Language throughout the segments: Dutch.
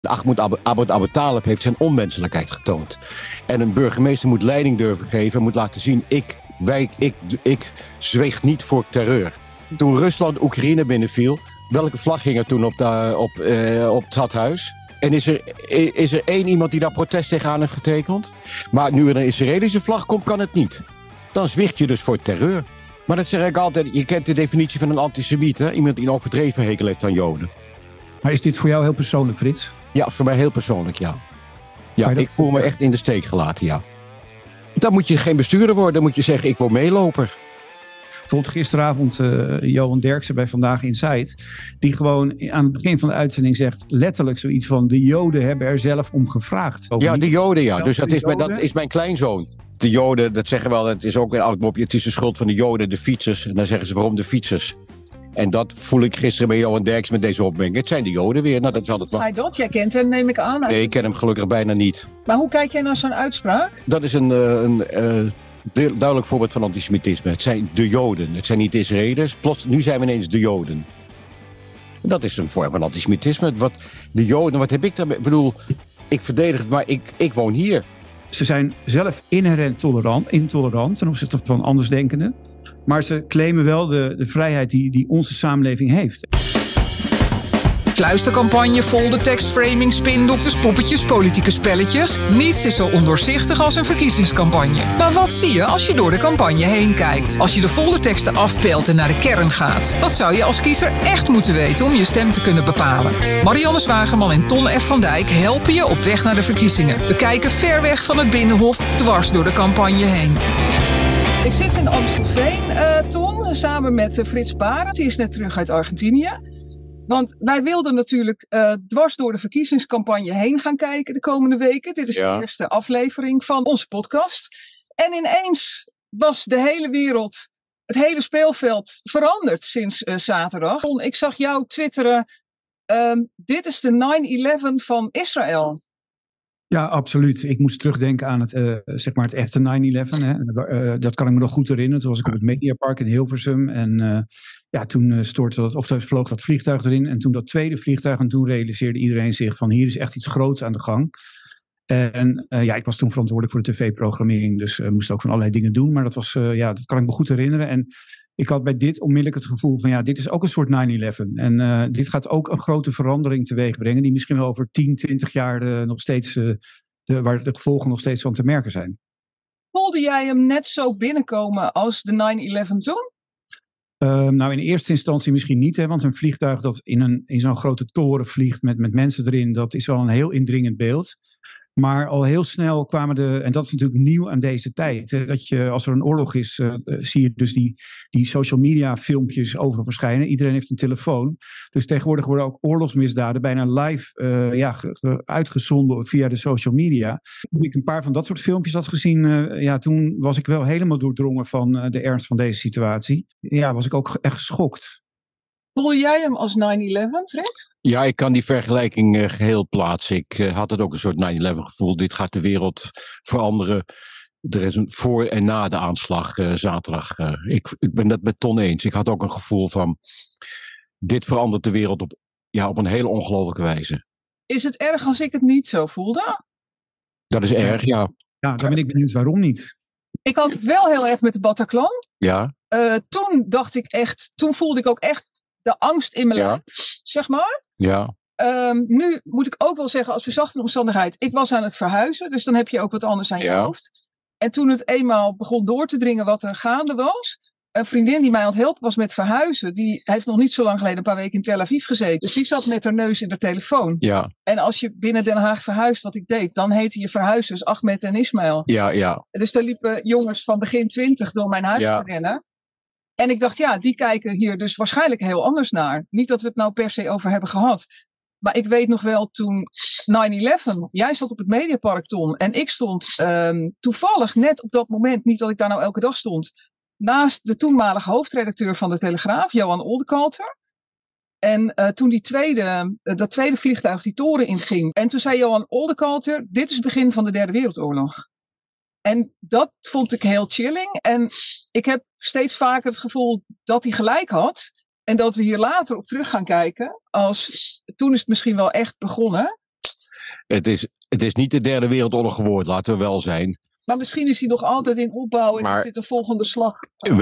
Ahmed Abu Talib heeft zijn onmenselijkheid getoond. En een burgemeester moet leiding durven geven, moet laten zien, ik zweeg niet voor terreur. Toen Rusland Oekraïne binnenviel, welke vlag hing er toen op het stadhuis? En is er één iemand die daar protest tegenaan heeft getekend? Maar nu er een Israëlische vlag komt, kan het niet. Dan zwicht je dus voor terreur. Maar dat zeg ik altijd, je kent de definitie van een antisemiet, hè? Iemand die een overdreven hekel heeft aan Joden. Maar is dit voor jou heel persoonlijk, Frits? Ja, voor mij heel persoonlijk, ja. Ja, ik voel me echt in de steek gelaten, ja. Dan moet je geen bestuurder worden, dan moet je zeggen, ik word meeloper. Bijvoorbeeld gisteravond Johan Derksen bij Vandaag Inside, die gewoon aan het begin van de uitzending zegt letterlijk zoiets van, de Joden hebben er zelf om gevraagd. Ja, de Joden, ja. Dus dat is mijn kleinzoon. De Joden, dat zeggen wel, het is ook een oud mopje, het is de schuld van de Joden, de fietsers. En dan zeggen ze, waarom de fietsers? En dat voel ik gisteren bij Johan Derksen met deze opmerking. Het zijn de Joden weer. Nou, dat is altijd wel. Dat? Jij kent hem, neem ik aan. Nee, ik ken hem gelukkig bijna niet. Maar hoe kijk jij naar zo'n uitspraak? Dat is een duidelijk voorbeeld van antisemitisme. Het zijn de Joden. Het zijn niet de Israëliërs. Plots, nu zijn we ineens de Joden. Dat is een vorm van antisemitisme. De Joden, wat heb ik daarmee? Ik bedoel, ik verdedig het, maar ik woon hier. Ze zijn zelf inherent intolerant ten opzichte van andersdenkenden. Maar ze claimen wel de vrijheid die onze samenleving heeft. Fluistercampagne, foldertekst, framing, spindokters, poppetjes, politieke spelletjes. Niets is zo ondoorzichtig als een verkiezingscampagne. Maar wat zie je als je door de campagne heen kijkt? Als je de folderteksten afpelt en naar de kern gaat. Dat zou je als kiezer echt moeten weten om je stem te kunnen bepalen. Marianne Zwageman en Ton F. van Dijk helpen je op weg naar de verkiezingen. We kijken ver weg van het Binnenhof, dwars door de campagne heen. Ik zit in Amstelveen, Ton, samen met Frits Barend. Die is net terug uit Argentinië. Want wij wilden natuurlijk dwars door de verkiezingscampagne heen gaan kijken de komende weken. Dit is de eerste aflevering van onze podcast. En ineens was de hele wereld, het hele speelveld veranderd sinds zaterdag. Ton, ik zag jou twitteren, dit is de 9/11 van Israël. Ja, absoluut. Ik moest terugdenken aan het echte 9/11. Hè. Dat kan ik me nog goed herinneren. Toen was ik op het Mediapark in Hilversum. En toen vloog dat vliegtuig erin. En toen dat tweede vliegtuig. En toen realiseerde iedereen zich van, hier is echt iets groots aan de gang. En ik was toen verantwoordelijk voor de tv-programmering. Dus moest ook van allerlei dingen doen. Maar dat kan ik me goed herinneren. En ik had bij dit onmiddellijk het gevoel van, dit is ook een soort 9/11. En dit gaat ook een grote verandering teweeg brengen, die misschien wel over 10, 20 jaar nog steeds, waar de gevolgen nog steeds van te merken zijn. Voelde jij hem net zo binnenkomen als de 9/11 toen? In eerste instantie misschien niet, hè, want een vliegtuig dat in zo'n grote toren vliegt met mensen erin, dat is wel een heel indringend beeld. Maar al heel snel kwamen en dat is natuurlijk nieuw aan deze tijd, hè, dat je, als er een oorlog is, zie je dus die social media filmpjes overal verschijnen. Iedereen heeft een telefoon. Dus tegenwoordig worden ook oorlogsmisdaden bijna live uitgezonden via de social media. Toen ik een paar van dat soort filmpjes had gezien, toen was ik wel helemaal doordrongen van de ernst van deze situatie. Ja, was ik ook echt geschokt. Voel jij hem als 9/11, Fred? Ja, ik kan die vergelijking geheel plaatsen. Ik had het ook een soort 9/11 gevoel. Dit gaat de wereld veranderen. Er is een voor en na de aanslag zaterdag. Ik ben dat met Ton eens. Ik had ook een gevoel van, dit verandert de wereld op een hele ongelooflijke wijze. Is het erg als ik het niet zo voelde? Dat is erg, ja. Ja, dan ben ik benieuwd waarom niet. Ik had het wel heel erg met de Bataclan. Ja. Toen voelde ik ook echt de angst in mijn lijf, zeg maar. Ja. Nu moet ik ook wel zeggen, als verzachte omstandigheid, ik was aan het verhuizen, dus dan heb je ook wat anders aan je hoofd. En toen het eenmaal begon door te dringen wat er gaande was, een vriendin die mij aan het helpen was met verhuizen, die heeft nog niet zo lang geleden een paar weken in Tel Aviv gezeten. Dus die zat met haar neus in de telefoon. Ja. En als je binnen Den Haag verhuist, wat ik deed, dan heten je verhuizers Ahmed en Ismaël. Ja. Dus daar liepen jongens van begin 20 door mijn huis te rennen. En ik dacht, die kijken hier dus waarschijnlijk heel anders naar. Niet dat we het nou per se over hebben gehad. Maar ik weet nog wel toen 9/11, jij zat op het Mediapark, Ton. En ik stond toevallig net op dat moment, niet dat ik daar nou elke dag stond, naast de toenmalige hoofdredacteur van de Telegraaf, Johan Oldekalter. En toen dat tweede vliegtuig die toren inging. En toen zei Johan Oldekalter, dit is het begin van de Derde Wereldoorlog. En dat vond ik heel chilling. En ik heb steeds vaker het gevoel dat hij gelijk had. En dat we hier later op terug gaan kijken. Toen is het misschien wel echt begonnen. Het is niet de derde wereldoorlog geworden, laten we wel zijn. Maar misschien is hij nog altijd in opbouw en is dit de volgende slag.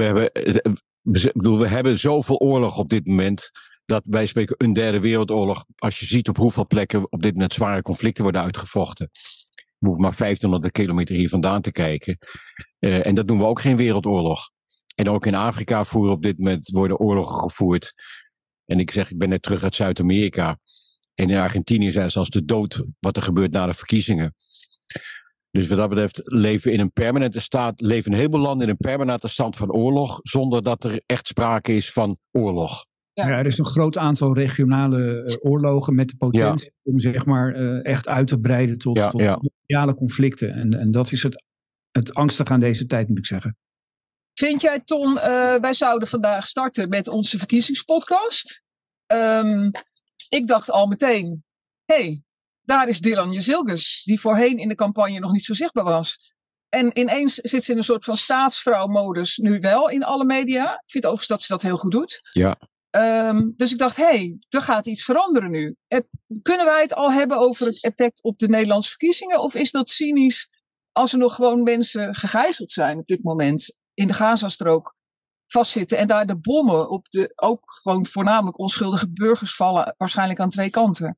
We hebben zoveel oorlog op dit moment, dat wij spreken een derde wereldoorlog. Als je ziet op hoeveel plekken op dit moment zware conflicten worden uitgevochten. Je hoeft maar 1500 kilometer hier vandaan te kijken. En dat doen we ook geen wereldoorlog. En ook in Afrika op dit moment worden oorlogen gevoerd. En ik ben net terug uit Zuid-Amerika. En in Argentinië zijn zelfs de dood wat er gebeurt na de verkiezingen. Dus wat dat betreft leven een heleboel landen in een permanente stand van oorlog, zonder dat er echt sprake is van oorlog. Ja, er is een groot aantal regionale oorlogen met de potentie om zeg maar echt uit te breiden tot mondiale conflicten. En dat is het angstige aan deze tijd, moet ik zeggen. Vind jij, Ton, wij zouden vandaag starten met onze verkiezingspodcast. Ik dacht al meteen, daar is Dylan Jezilgus, die voorheen in de campagne nog niet zo zichtbaar was. En ineens zit ze in een soort van staatsvrouwmodus, nu wel in alle media. Ik vind overigens dat ze dat heel goed doet. Ja. Dus ik dacht, er gaat iets veranderen nu. Kunnen wij het al hebben over het effect op de Nederlandse verkiezingen? Of is dat cynisch als er nog gewoon mensen gegijzeld zijn op dit moment in de Gazastrook vastzitten en daar de bommen op ook gewoon voornamelijk onschuldige burgers vallen, waarschijnlijk aan twee kanten?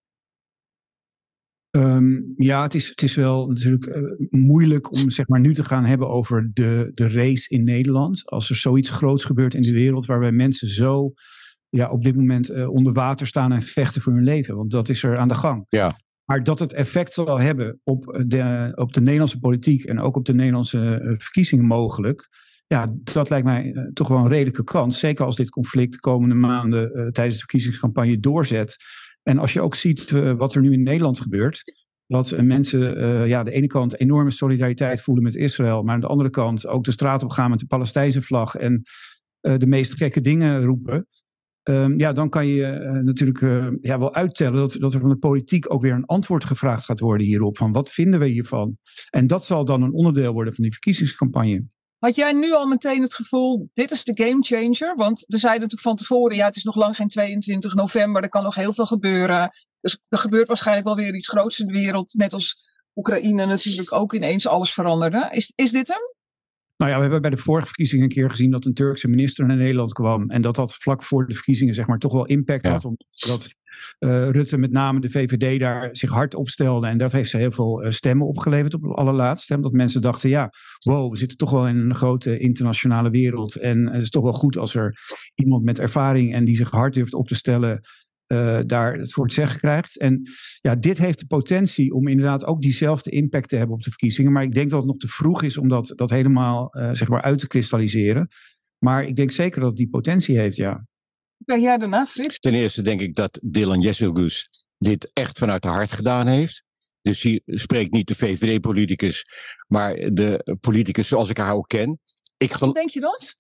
Het is wel natuurlijk moeilijk om zeg maar nu te gaan hebben over de race in Nederland. Als er zoiets groots gebeurt in de wereld waarbij mensen zo op dit moment onder water staan en vechten voor hun leven. Want dat is er aan de gang. Ja. Maar dat het effect zal hebben op de Nederlandse politiek en ook op de Nederlandse verkiezingen mogelijk. Ja, dat lijkt mij toch wel een redelijke kans. Zeker als dit conflict de komende maanden tijdens de verkiezingscampagne doorzet. En als je ook ziet wat er nu in Nederland gebeurt. Dat mensen aan de ene kant enorme solidariteit voelen met Israël. Maar aan de andere kant ook de straat op gaan met de Palestijnse vlag. En de meest gekke dingen roepen. Dan kan je natuurlijk wel uittellen dat er van de politiek ook weer een antwoord gevraagd gaat worden hierop. Van wat vinden we hiervan? En dat zal dan een onderdeel worden van die verkiezingscampagne. Had jij nu al meteen het gevoel, dit is de gamechanger? Want we zeiden natuurlijk van tevoren, het is nog lang geen 22 november, er kan nog heel veel gebeuren. Dus er gebeurt waarschijnlijk wel weer iets groots in de wereld. Net als Oekraïne natuurlijk ook ineens alles veranderde. Is dit hem? Nou ja, we hebben bij de vorige verkiezingen een keer gezien dat een Turkse minister naar Nederland kwam. En dat vlak voor de verkiezingen zeg maar toch wel impact had. Omdat Rutte met name de VVD daar zich hard opstelde. En dat heeft ze heel veel stemmen opgeleverd op het allerlaatste. Omdat mensen dachten, we zitten toch wel in een grote internationale wereld. En het is toch wel goed als er iemand met ervaring en die zich hard durft op te stellen daar het voor het zeggen krijgt. En dit heeft de potentie om inderdaad ook diezelfde impact te hebben op de verkiezingen. Maar ik denk dat het nog te vroeg is om dat helemaal zeg maar uit te kristalliseren. Maar ik denk zeker dat het die potentie heeft, ja. Ben jij daarna, Frits? Ten eerste denk ik dat Dylan Jezilgus dit echt vanuit de hart gedaan heeft. Dus hier spreekt niet de VVD-politicus, maar de politicus zoals ik haar ook ken. Denk je dat?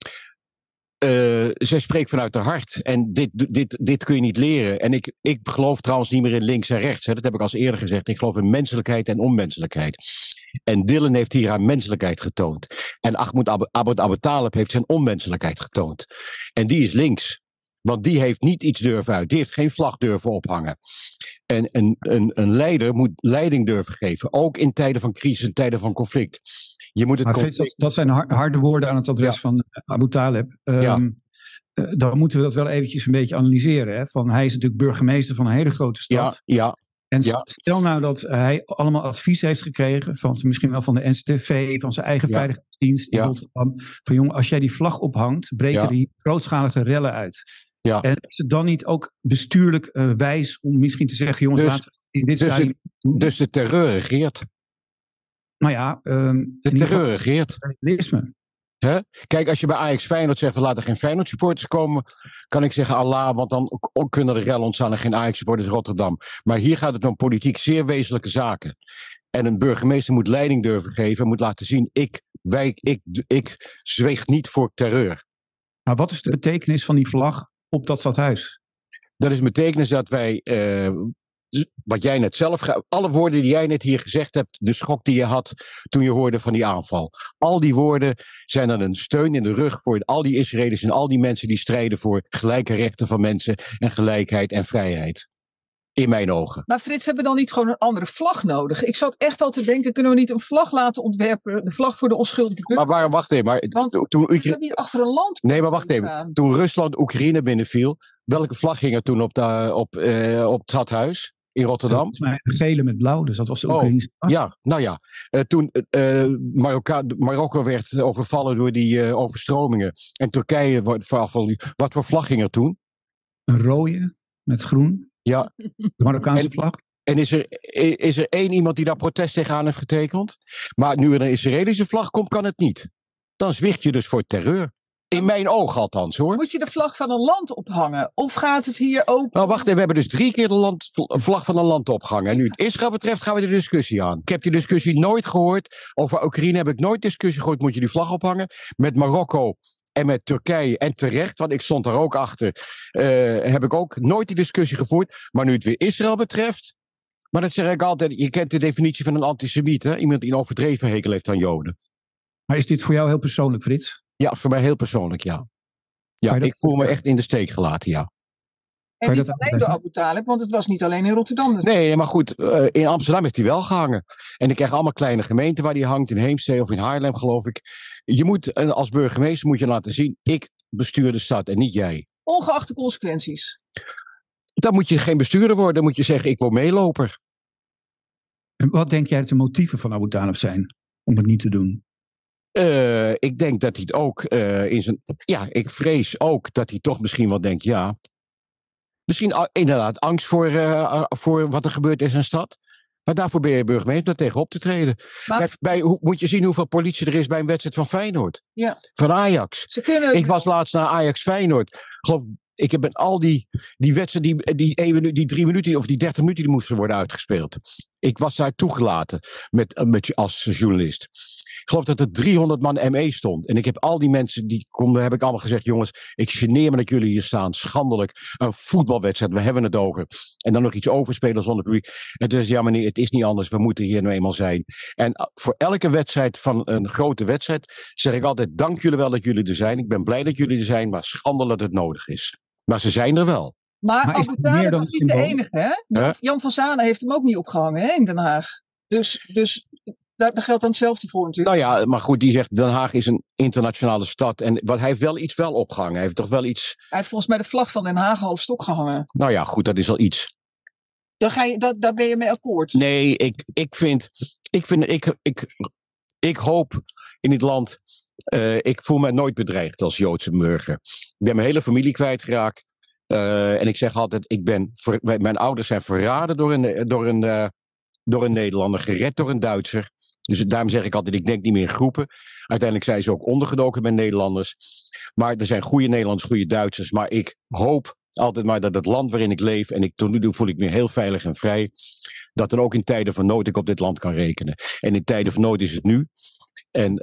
Zij spreekt vanuit haar hart. En dit kun je niet leren. En ik geloof trouwens niet meer in links en rechts. Hè. Dat heb ik al eerder gezegd. Ik geloof in menselijkheid en onmenselijkheid. En Dylan heeft hier haar menselijkheid getoond. En Ahmed Abu Talib heeft zijn onmenselijkheid getoond. En die is links. Want die heeft niet iets durven uit. Die heeft geen vlag durven ophangen. En een leider moet leiding durven geven. Ook in tijden van crisis, in tijden van conflict. Je moet het dat zijn harde woorden aan het adres van Abu Talib. Dan moeten we dat wel eventjes een beetje analyseren. Hè? Hij is natuurlijk burgemeester van een hele grote stad. En stel nou dat hij allemaal advies heeft gekregen, misschien wel van de NCTV, van zijn eigen veiligheidsdienst in Rotterdam. Van jongen, als jij die vlag ophangt, breken er hier grootschalige rellen uit. Ja. En is het dan niet ook bestuurlijk wijs om misschien te zeggen, jongens, laten we in dit stadium doen? Dus de terreur regeert. Nou ja, de terreur regeert. Huh? Kijk, als je bij Ajax Feyenoord zegt, we laten geen Feyenoord supporters komen, kan ik zeggen Allah, want dan kunnen er rellen ontstaan en geen Ajax supporters in Rotterdam. Maar hier gaat het om politiek zeer wezenlijke zaken. En een burgemeester moet leiding durven geven en moet laten zien, ik zweeg niet voor terreur. Maar wat is de betekenis van die vlag op dat stadhuis? Dat is de betekenis dat wij, wat jij net zelf, alle woorden die jij net hier gezegd hebt, de schok die je had toen je hoorde van die aanval. Al die woorden zijn dan een steun in de rug voor al die Israëli's en al die mensen die strijden voor gelijke rechten van mensen en gelijkheid en vrijheid. In mijn ogen. Maar Frits, hebben we dan niet gewoon een andere vlag nodig? Ik zat echt al te denken, kunnen we niet een vlag laten ontwerpen? De vlag voor de onschuldige Maar wacht even. Toen niet achter een land. Nee, maar wacht even. Toen Rusland Oekraïne binnenviel, welke vlag hing er toen op het stadhuis in Rotterdam? Volgens mij gele met blauw, dus dat was de Oekraïnse vlag. Ja, nou ja. Toen Marokko werd overvallen door die overstromingen en Turkije wordt vervallen. Wat voor vlag ging er toen? Een rode met groen. Ja. De Marokkaanse vlag. En is er één iemand die daar protest tegenaan heeft getekend? Maar nu er een Israëlische vlag komt, kan het niet. Dan zwicht je dus voor terreur. In mijn oog althans, hoor. Moet je de vlag van een land ophangen? Of gaat het hier ook... Nou, wacht even. We hebben dus 3 keer de vlag van een land opgehangen. En nu het Israël betreft gaan we de discussie aan. Ik heb die discussie nooit gehoord. Over Oekraïne heb ik nooit discussie gehoord. Moet je die vlag ophangen? Met Marokko en met Turkije. En terecht, want ik stond daar ook achter. Heb ik ook nooit die discussie gevoerd. Maar nu het weer Israël betreft... Maar dat zeg ik altijd. Je kent de definitie van een antisemiet. Hè? Iemand die een overdreven hekel heeft aan Joden. Maar is dit voor jou heel persoonlijk, Frits? Ja, voor mij heel persoonlijk, ja. Ja, ik voel me echt in de steek gelaten, ja. En niet alleen door Abu Talib, want het was niet alleen in Rotterdam. Dus. Nee, maar goed, in Amsterdam heeft hij wel gehangen. En ik krijg allemaal kleine gemeenten waar hij hangt. In Heemstede of in Haarlem, geloof ik. Je moet, als burgemeester moet je laten zien, ik bestuur de stad en niet jij. Ongeacht de consequenties. Dan moet je geen bestuurder worden. Dan moet je zeggen, ik word meeloper. En wat denk jij dat de motieven van Abu Talib zijn om het niet te doen? Ik denk dat hij het ook in zijn... Ja, ik vrees ook dat hij toch misschien wel denkt, ja... Misschien inderdaad angst voor wat er gebeurt in zijn stad. Maar daarvoor ben je burgemeester om tegen op te treden. Maar, moet je zien hoeveel politie er is bij een wedstrijd van Feyenoord. Ja. Van Ajax. Ik was laatst naar Ajax Feyenoord. Geloof, ik heb met al die wedstrijden, die 3 minuten of die 30 minuten die moesten worden uitgespeeld. Ik was daar toegelaten als journalist. Ik geloof dat er 300 man ME stond. En ik heb al die mensen die konden, heb ik allemaal gezegd, jongens, ik geneer me dat jullie hier staan. Schandelijk. Een voetbalwedstrijd, we hebben het over. En dan nog iets overspelen zonder publiek. En dus ja meneer, het is niet anders, we moeten hier nou eenmaal zijn. En voor elke wedstrijd van een grote wedstrijd zeg ik altijd, dank jullie wel dat jullie er zijn. Ik ben blij dat jullie er zijn, maar schandelijk dat het nodig is. Maar ze zijn er wel. Maar Abu Talib was niet de enige, hè? Jan van Zanen heeft hem ook niet opgehangen, hè, in Den Haag. Dus daar geldt dan hetzelfde voor natuurlijk. Nou ja, maar goed, die zegt Den Haag is een internationale stad. En hij heeft wel iets opgehangen. Hij heeft toch wel iets... Hij heeft volgens mij de vlag van Den Haag half stok gehangen. Nou ja, goed, dat is al iets. Daar ben je mee akkoord? Nee, ik hoop in dit land... ik voel me nooit bedreigd als Joodse burger. Ik ben mijn hele familie kwijtgeraakt. En ik zeg altijd, mijn ouders zijn verraden door een Nederlander, gered door een Duitser. Dus daarom zeg ik altijd, ik denk niet meer in groepen. Uiteindelijk zijn ze ook ondergedoken bij Nederlanders. Maar er zijn goede Nederlanders, goede Duitsers. Maar ik hoop altijd maar dat het land waarin ik leef, en tot nu toe voel ik me heel veilig en vrij, dat er ook in tijden van nood ik op dit land kan rekenen. En in tijden van nood is het nu. En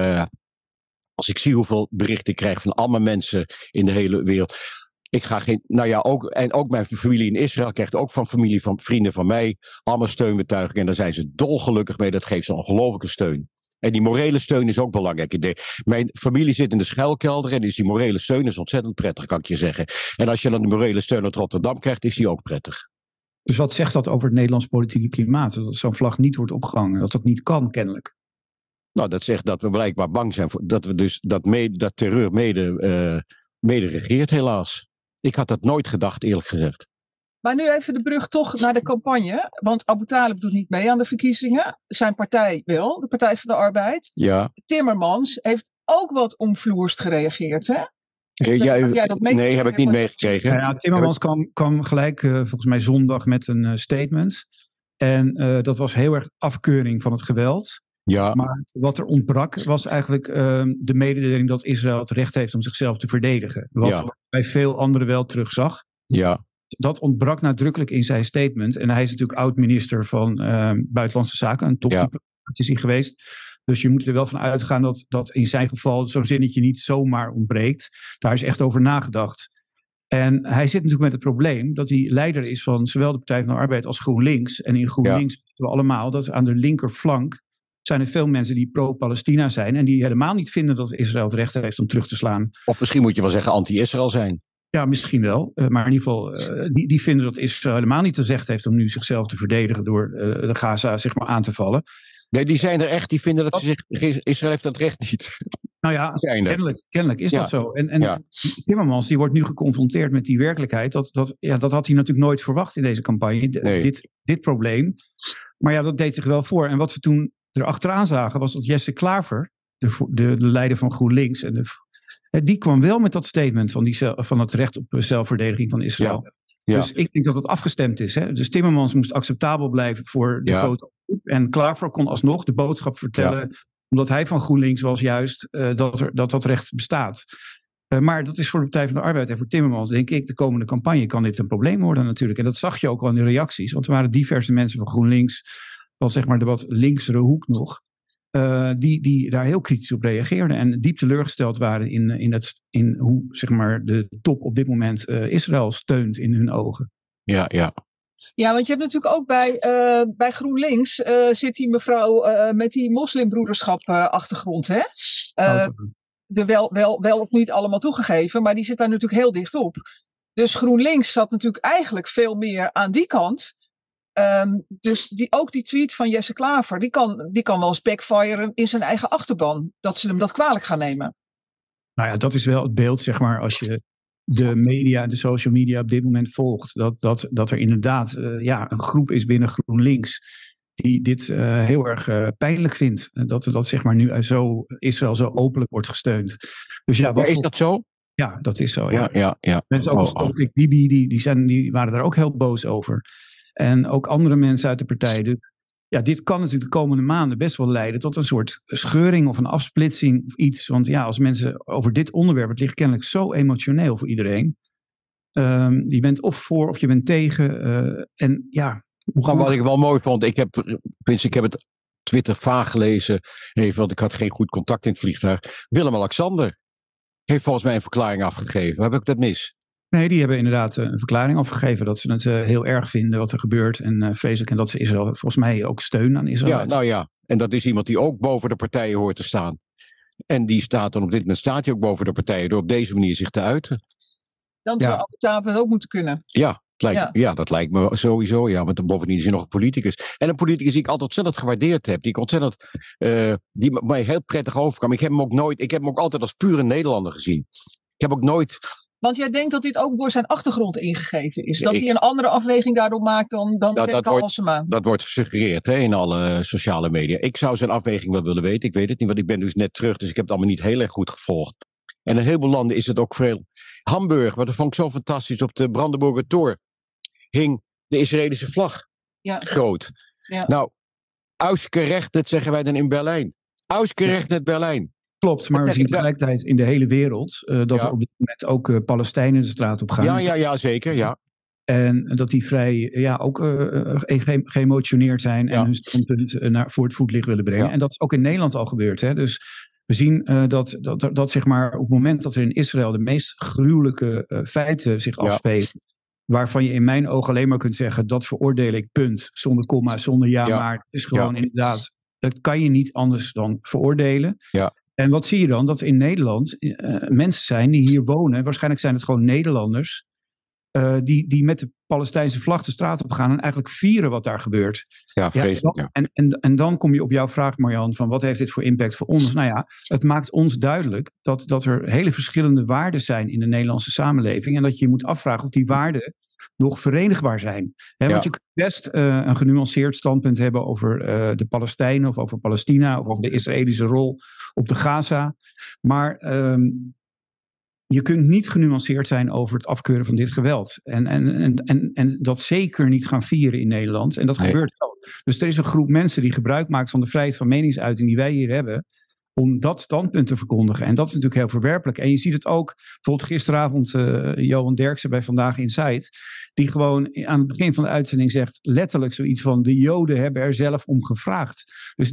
als ik zie hoeveel berichten ik krijg van allemaal mensen in de hele wereld. Ik ga ook mijn familie in Israël krijgt ook van familie, van vrienden van mij, allemaal steunbetuigingen. En daar zijn ze dolgelukkig mee. Dat geeft ze een ongelofelijke steun. En die morele steun is ook belangrijk. Mijn familie zit in de schuilkelder en dus die morele steun is ontzettend prettig, kan ik je zeggen. En als je dan de morele steun uit Rotterdam krijgt, is die ook prettig. Dus wat zegt dat over het Nederlands politieke klimaat? Dat zo'n vlag niet wordt opgehangen, dat dat niet kan kennelijk. Nou, dat zegt dat we blijkbaar bang zijn dat we dus dat terreur mede regeert, helaas. Ik had dat nooit gedacht, eerlijk gezegd. Maar nu even de brug toch naar de campagne. Want Abu Talib doet niet mee aan de verkiezingen. Zijn partij wel, de Partij van de Arbeid. Ja. Timmermans heeft ook wat omvloerst gereageerd, hè? Nee, heb ik niet meegekregen. Ja, Timmermans kwam gelijk, volgens mij zondag, met een statement. En dat was heel erg afkeuring van het geweld. Ja. Maar wat er ontbrak was eigenlijk de mededeling dat Israël het recht heeft om zichzelf te verdedigen. Wat bij veel anderen wel terugzag. Ja. Dat ontbrak nadrukkelijk in zijn statement. En hij is natuurlijk oud-minister van Buitenlandse Zaken. Een topdiplomaat is hij geweest. Dus je moet er wel van uitgaan dat in zijn geval zo'n zinnetje niet zomaar ontbreekt. Daar is echt over nagedacht. En hij zit natuurlijk met het probleem dat hij leider is van zowel de Partij van de Arbeid als GroenLinks. En in GroenLinks weten we allemaal dat aan de linkerflank zijn er veel mensen die pro-Palestina zijn en die helemaal niet vinden dat Israël het recht heeft om terug te slaan. Of misschien moet je wel zeggen anti-Israël zijn. Ja, misschien wel. Maar in ieder geval, die vinden dat Israël helemaal niet te zeggen heeft om nu zichzelf te verdedigen door de Gaza zeg maar aan te vallen. Nee, die zijn er echt, die vinden dat Israël heeft dat recht niet. Nou ja, kennelijk is dat zo. En Timmermans die wordt nu geconfronteerd met die werkelijkheid. Dat had hij natuurlijk nooit verwacht in deze campagne. Nee. Dit probleem. Maar ja, dat deed zich wel voor. En wat we toen erachteraan zagen was dat Jesse Klaver, de leider van GroenLinks, die kwam wel met dat statement van het recht op zelfverdediging van Israël. Ja. Dus ik denk dat het afgestemd is. Hè? Dus Timmermans moest acceptabel blijven voor de foto. En Klaver kon alsnog de boodschap vertellen, omdat hij van GroenLinks was juist, dat recht bestaat. Maar dat is voor de Partij van de Arbeid en voor Timmermans, denk ik, de komende campagne kan dit een probleem worden natuurlijk. En dat zag je ook al in de reacties. Want er waren diverse mensen van GroenLinks, van zeg maar de wat linksere hoek nog, die daar heel kritisch op reageerden en diep teleurgesteld waren in hoe zeg maar de top op dit moment Israël steunt in hun ogen. Ja. Ja, want je hebt natuurlijk ook bij GroenLinks zit die mevrouw met die moslimbroederschap achtergrond, hè? Wel of niet allemaal toegegeven, maar die zit daar natuurlijk heel dicht op. Dus GroenLinks zat natuurlijk eigenlijk veel meer aan die kant. Dus ook die tweet van Jesse Klaver, die kan wel eens backfiren in zijn eigen achterban. Dat ze hem dat kwalijk gaan nemen. Nou ja, dat is wel het beeld, zeg maar, als je de media, de social media op dit moment volgt. Dat er inderdaad een groep is binnen GroenLinks die dit heel erg pijnlijk vindt. Dat zeg maar nu Israël zo openlijk wordt gesteund. Dus is dat zo? Ja, dat is zo. Ja. Mensen ook als Tawfik Bibi, die waren daar ook heel boos over. En ook andere mensen uit de partij. Dus, dit kan natuurlijk de komende maanden best wel leiden tot een soort scheuring of een afsplitsing of iets. Want als mensen over dit onderwerp, het ligt kennelijk zo emotioneel voor iedereen. Je bent of voor of je bent tegen. Wat ik wel mooi vond, ik heb het Twitter vaag gelezen, even, want ik had geen goed contact in het vliegtuig. Willem-Alexander heeft volgens mij een verklaring afgegeven. Heb ik dat mis? Nee, die hebben inderdaad een verklaring afgegeven dat ze het heel erg vinden wat er gebeurt. En vreselijk. En dat ze Israël volgens mij ook steun aan Israël. En dat is iemand die ook boven de partijen hoort te staan. En die staat dan op dit moment ook boven de partijen door op deze manier zich te uiten. Dan zou Abu Talib het ook moeten kunnen. Dat lijkt me sowieso. Ja, want bovendien is hij nog een politicus. En een politicus die ik altijd ontzettend gewaardeerd heb. Die mij heel prettig overkwam. Ik heb hem ook altijd als pure Nederlander gezien. Ik heb ook nooit... Want jij denkt dat dit ook door zijn achtergrond ingegeven is? Dat hij een andere afweging daardoor maakt dan Femke Halsema? Dat wordt gesuggereerd in alle sociale media. Ik zou zijn afweging wel willen weten. Ik weet het niet, want ik ben dus net terug. Dus ik heb het allemaal niet heel erg goed gevolgd. En in een heleboel landen is het ook veel... Hamburg, wat vond ik zo fantastisch. Op de Brandenburger Tor hing de Israëlische vlag groot. Ja. Nou, ausgerechnet zeggen wij dan in Berlijn. Ausgerechnet Berlijn. Klopt, maar we zien tegelijkertijd in de hele wereld dat er op dit moment ook Palestijnen de straat op gaan. Ja, zeker, ja. En dat die vrij ook geëmotioneerd zijn en hun standpunt voor het voetlicht willen brengen. Ja. En dat is ook in Nederland al gebeurd. Hè? Dus we zien dat zeg maar op het moment dat er in Israël de meest gruwelijke feiten zich afspelen, waarvan je in mijn ogen alleen maar kunt zeggen, dat veroordeel ik, punt, zonder komma, zonder maar. Het is gewoon inderdaad, dat kan je niet anders dan veroordelen. Ja. En wat zie je dan? Dat in Nederland mensen zijn die hier wonen, waarschijnlijk zijn het gewoon Nederlanders, die met de Palestijnse vlag de straat op gaan en eigenlijk vieren wat daar gebeurt. Ja, vreselijk. En dan kom je op jouw vraag, Marjan, van wat heeft dit voor impact voor ons? Nou ja, het maakt ons duidelijk dat er hele verschillende waarden zijn in de Nederlandse samenleving en dat je moet afvragen of die waarden nog verenigbaar zijn. Want je kunt best een genuanceerd standpunt hebben over de Palestijnen of over Palestina of over de Israëlische rol op de Gaza. Maar je kunt niet genuanceerd zijn over het afkeuren van dit geweld. En dat zeker niet gaan vieren in Nederland. En dat gebeurt wel. Dus er is een groep mensen die gebruik maakt van de vrijheid van meningsuiting die wij hier hebben, om dat standpunt te verkondigen. En dat is natuurlijk heel verwerpelijk. En je ziet het ook, bijvoorbeeld gisteravond Johan Derksen bij Vandaag Inside, die gewoon aan het begin van de uitzending zegt letterlijk zoiets van, de Joden hebben er zelf om gevraagd. Dus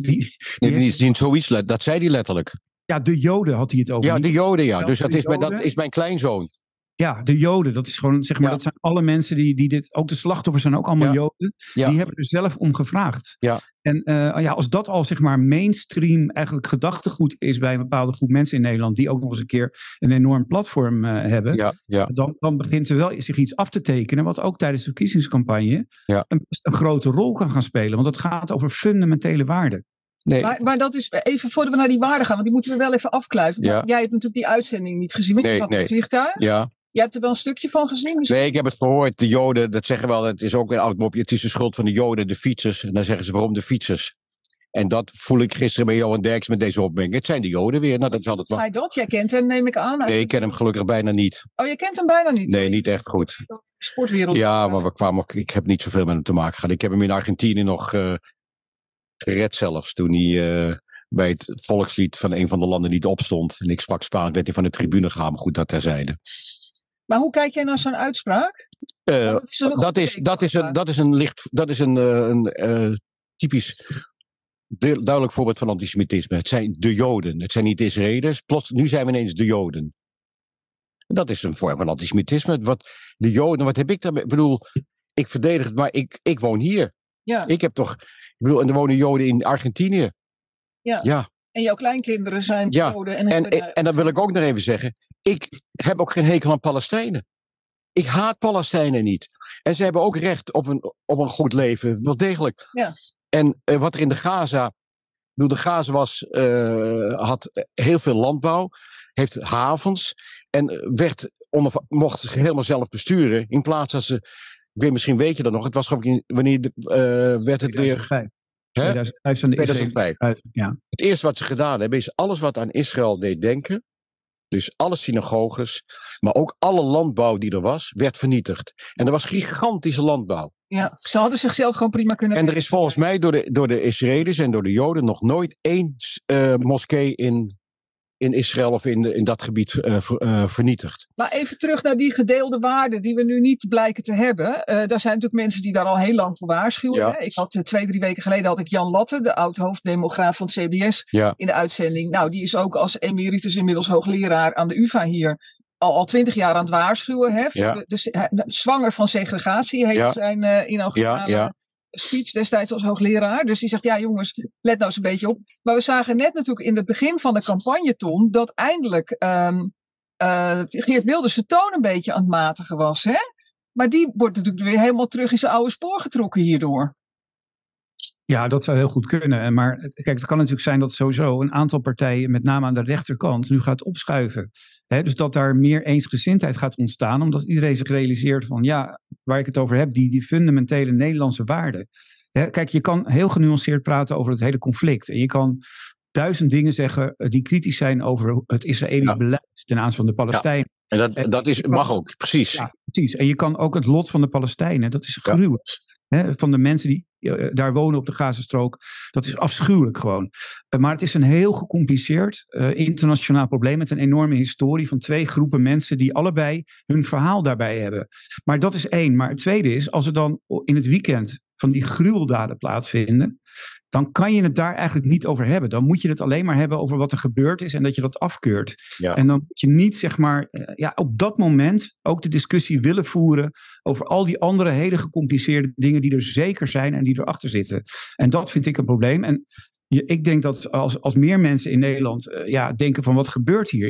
dat zei hij letterlijk. Ja, de Joden had hij het over. Ja, de Joden, ja. Dus dat is mijn kleinzoon. Ja, de Joden, dat is gewoon, zeg maar, dat zijn alle mensen die dit, ook de slachtoffers zijn ook allemaal Joden, die hebben er zelf om gevraagd. Ja. En als dat al, zeg maar, mainstream eigenlijk gedachtegoed is bij een bepaalde groep mensen in Nederland, die ook nog eens een keer een enorm platform hebben, dan begint er wel zich iets af te tekenen, wat ook tijdens de verkiezingscampagne een grote rol kan gaan spelen. Want het gaat over fundamentele waarden. Nee. Maar dat is, even voordat we naar die waarden gaan, want die moeten we wel even afkluiten. Ja. Jij hebt natuurlijk die uitzending niet gezien, want je had het vliegtuig. Ja. Je hebt er wel een stukje van gezien? Dus... Nee, ik heb het gehoord. De Joden, dat zeggen wel, het is ook een oud mopje. Het is de schuld van de Joden, de fietsers. En dan zeggen ze, waarom de fietsers? En dat voel ik gisteren bij Johan Derks met deze opmerking. Het zijn de Joden weer. Nou, dat is altijd wel. Dat? Jij kent hem, neem ik aan. Nee, ik ken hem gelukkig bijna niet. Oh, je kent hem bijna niet? Nee, niet echt goed. Sportwereld. Ja, maar we kwamen ook, ik heb niet zoveel met hem te maken gehad. Ik heb hem in Argentinië nog gered zelfs. Toen hij bij het volkslied van een van de landen niet opstond. En ik sprak Spaans, werd hij van de tribune gehaald. Maar goed, dat terzijde. Maar hoe kijk jij naar zo'n uitspraak? Dat is een typisch duidelijk voorbeeld van antisemitisme. Het zijn de Joden. Het zijn niet de Israëliërs. Nu zijn we ineens de Joden. Dat is een vorm van antisemitisme. De Joden, wat heb ik daarmee? Ik bedoel, ik verdedig het, maar ik woon hier. Ja. Ik heb toch... Ik bedoel, en er wonen Joden in Argentinië. Ja. En jouw kleinkinderen zijn Joden. En dat wil ik ook nog even zeggen. Ik heb ook geen hekel aan Palestijnen. Ik haat Palestijnen niet. En ze hebben ook recht op een goed leven. Wel degelijk. Ja. En wat er in de Gaza... De Gaza had heel veel landbouw. Heeft havens. En mocht zich helemaal zelf besturen. In plaats dat ze... Misschien weet je dat nog. Het was gewoon wanneer werd het 2005. Weer... 2005. Ja. Het eerste wat ze gedaan hebben is alles wat aan Israël deed denken. Dus alle synagoges, maar ook alle landbouw die er was, werd vernietigd. En er was gigantische landbouw. Ja, ze hadden zichzelf gewoon prima kunnen... En er is volgens mij door de Israëli's en door de Joden nog nooit één moskee in Israël of in dat gebied vernietigd. Maar even terug naar die gedeelde waarden die we nu niet blijken te hebben. Daar zijn natuurlijk mensen die daar al heel lang voor waarschuwen. Ja. Hè? Ik had 2-3 weken geleden had ik Jan Latte, de oud-hoofddemograaf van het CBS, in de uitzending. Nou, die is ook als emeritus inmiddels hoogleraar aan de UvA hier al 20 jaar aan het waarschuwen. Hè? Zwanger van segregatie heet zijn inaugurale speech destijds als hoogleraar. Dus die zegt, ja jongens, let nou eens een beetje op. Maar we zagen net natuurlijk in het begin van de campagne, Tom, dat eindelijk Geert Wilders zijn toon een beetje aan het matigen was. Hè? Maar die wordt natuurlijk weer helemaal terug in zijn oude spoor getrokken hierdoor. Ja, dat zou heel goed kunnen. Maar kijk, het kan natuurlijk zijn dat sowieso een aantal partijen, met name aan de rechterkant, nu gaat opschuiven. Dus dat daar meer eensgezindheid gaat ontstaan, omdat iedereen zich realiseert van, waar ik het over heb, die fundamentele Nederlandse waarden. Kijk, je kan heel genuanceerd praten over het hele conflict. En je kan 1000 dingen zeggen die kritisch zijn over het Israëlisch beleid ten aanzien van de Palestijnen. Ja. En dat mag ook, precies. Ja, precies. En je kan ook het lot van de Palestijnen, dat is gruwelijk. Van de mensen die daar wonen op de Gazastrook. Dat is afschuwelijk gewoon. Maar het is een heel gecompliceerd internationaal probleem met een enorme historie van 2 groepen mensen die allebei hun verhaal daarbij hebben. Maar dat is 1. Maar het tweede is, als er dan in het weekend van die gruweldaden plaatsvinden, dan kan je het daar eigenlijk niet over hebben. Dan moet je het alleen maar hebben over wat er gebeurd is en dat je dat afkeurt. Ja. En dan moet je niet, zeg maar, op dat moment ook de discussie willen voeren over al die andere hele gecompliceerde dingen die er zeker zijn en die erachter zitten. En dat vind ik een probleem. En ik denk dat als meer mensen in Nederland denken van wat gebeurt hier?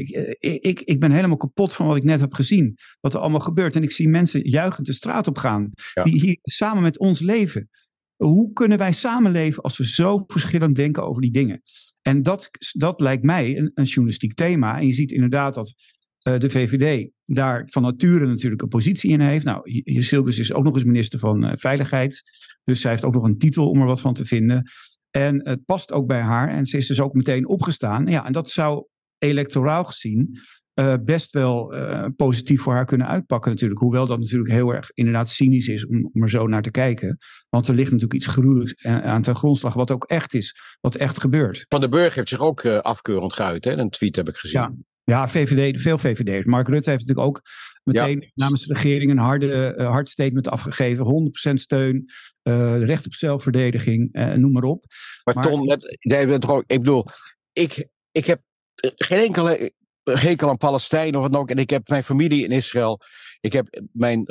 Ik ben helemaal kapot van wat ik net heb gezien. Wat er allemaal gebeurt. En ik zie mensen juichend de straat op gaan. Ja. Die hier samen met ons leven. Hoe kunnen wij samenleven als we zo verschillend denken over die dingen? En dat lijkt mij een journalistiek thema. En je ziet inderdaad dat de VVD daar van nature natuurlijk een positie in heeft. Nou, Silkes is ook nog eens minister van Veiligheid. Dus zij heeft ook nog een titel om er wat van te vinden. En het past ook bij haar. En ze is dus ook meteen opgestaan. Ja, en dat zou electoraal gezien best wel positief voor haar kunnen uitpakken natuurlijk. Hoewel dat natuurlijk heel erg inderdaad cynisch is om er zo naar te kijken. Want er ligt natuurlijk iets gruwelijks aan ten grondslag wat ook echt is. Wat echt gebeurt. Van den Burg heeft zich ook afkeurend geuit. Hè? Een tweet heb ik gezien. Ja, veel VVD'ers. Mark Rutte heeft natuurlijk ook meteen namens de regering een hard statement afgegeven. 100% steun, recht op zelfverdediging, noem maar op. Maar Ton, ik bedoel, ik heb geen enkele... hekel aan Palestijnen of wat dan ook. En ik heb mijn familie in Israël. Ik heb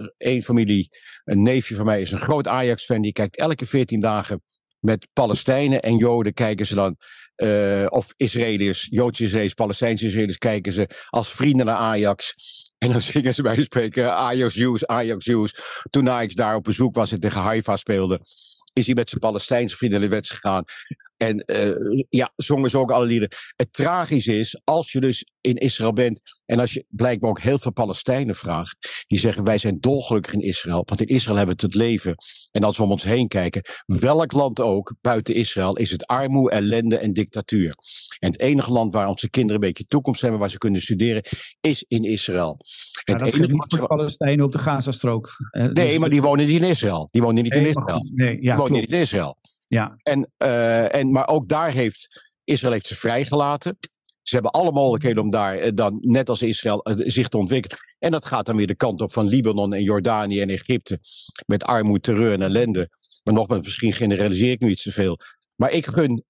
een neefje van mij is een groot Ajax-fan. Die kijkt elke 14 dagen met Palestijnen en Joden kijken ze dan. Of Israëliërs, Joodse Israëliërs, Palestijnse Israëliërs kijken ze als vrienden naar Ajax. En dan zingen ze bij de spreken Ajax Jews, Ajax Jews. Toen Ajax daar op bezoek was en tegen Haifa speelde, is hij met zijn Palestijnse vrienden naar de wedstrijd gegaan. En zongen ze ook alle lieden. Het tragische is, als je dus in Israël bent en als je blijkbaar ook heel veel Palestijnen vraagt, die zeggen wij zijn dolgelukkig in Israël, want in Israël hebben we het leven. En als we om ons heen kijken, welk land ook buiten Israël is het armoede, ellende en dictatuur. En het enige land waar onze kinderen een beetje toekomst hebben, waar ze kunnen studeren, is in Israël. Ja, dat geldt niet voor de Palestijnen op de Gazastrook. Nee, dus maar die wonen niet in Israël. Die wonen niet in Israël. Die wonen niet in Israël. Ja. Maar ook daar Israël heeft ze vrijgelaten. Ze hebben alle mogelijkheden om daar dan, net als Israël, zich te ontwikkelen. En dat gaat dan weer de kant op van Libanon en Jordanië en Egypte. Met armoede, terreur en ellende. Maar nogmaals, misschien generaliseer ik nu iets te veel. Maar ik gun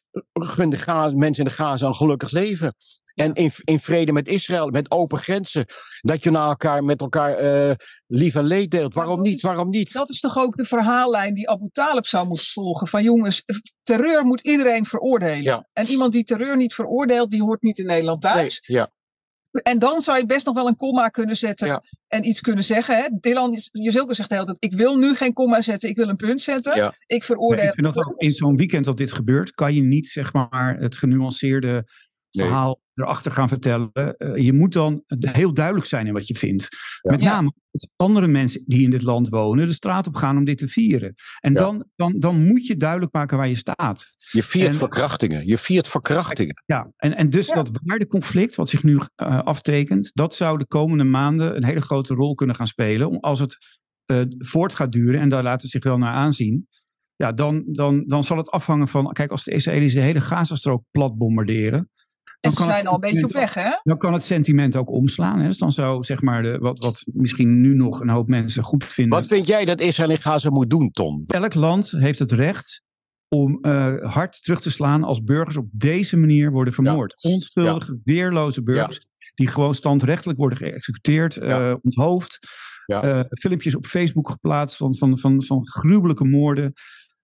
de mensen in de Gaza een gelukkig leven. En in vrede met Israël, met open grenzen. Dat je met elkaar lief en leed deelt. Waarom niet? Dat is toch ook de verhaallijn die Abu Talib zou moeten volgen. Van jongens, terreur moet iedereen veroordelen. Ja. En iemand die terreur niet veroordeelt, die hoort niet in Nederland thuis. Nee, ja. En dan zou je best nog wel een komma kunnen zetten en iets kunnen zeggen. Hè? Dylan Jezielke zegt de hele tijd, ik wil nu geen komma zetten, ik wil een punt zetten. Ja. Ik veroordeel. Ik vind dat ook in zo'n weekend dat dit gebeurt, kan je niet zeg maar het genuanceerde verhaal erachter gaan vertellen. Je moet dan heel duidelijk zijn in wat je vindt. Ja. Met name dat andere mensen die in dit land wonen de straat op gaan om dit te vieren. En dan moet je duidelijk maken waar je staat. Je viert verkrachtingen. Ja, en dus dat waardeconflict wat zich nu aftekent, dat zou de komende maanden een hele grote rol kunnen gaan spelen. Als het voort gaat duren, en daar laten ze zich wel naar aanzien, ja, dan zal het afhangen van, kijk, als de Israëli's de hele Gazastrook plat bombarderen, en ze zijn al een beetje op weg, hè? Dan kan het sentiment ook omslaan. Hè? Dus dan zou, zeg maar, wat misschien nu nog een hoop mensen goed vinden. Wat vind jij dat Israël in Gaza moet doen, Ton? Elk land heeft het recht om hard terug te slaan als burgers op deze manier worden vermoord. Ja. Onschuldige, weerloze burgers die gewoon standrechtelijk worden geëxecuteerd, onthoofd. Ja. Filmpjes op Facebook geplaatst van gruwelijke moorden.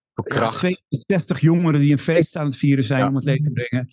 62 jongeren die een feest aan het vieren zijn om het leven te brengen.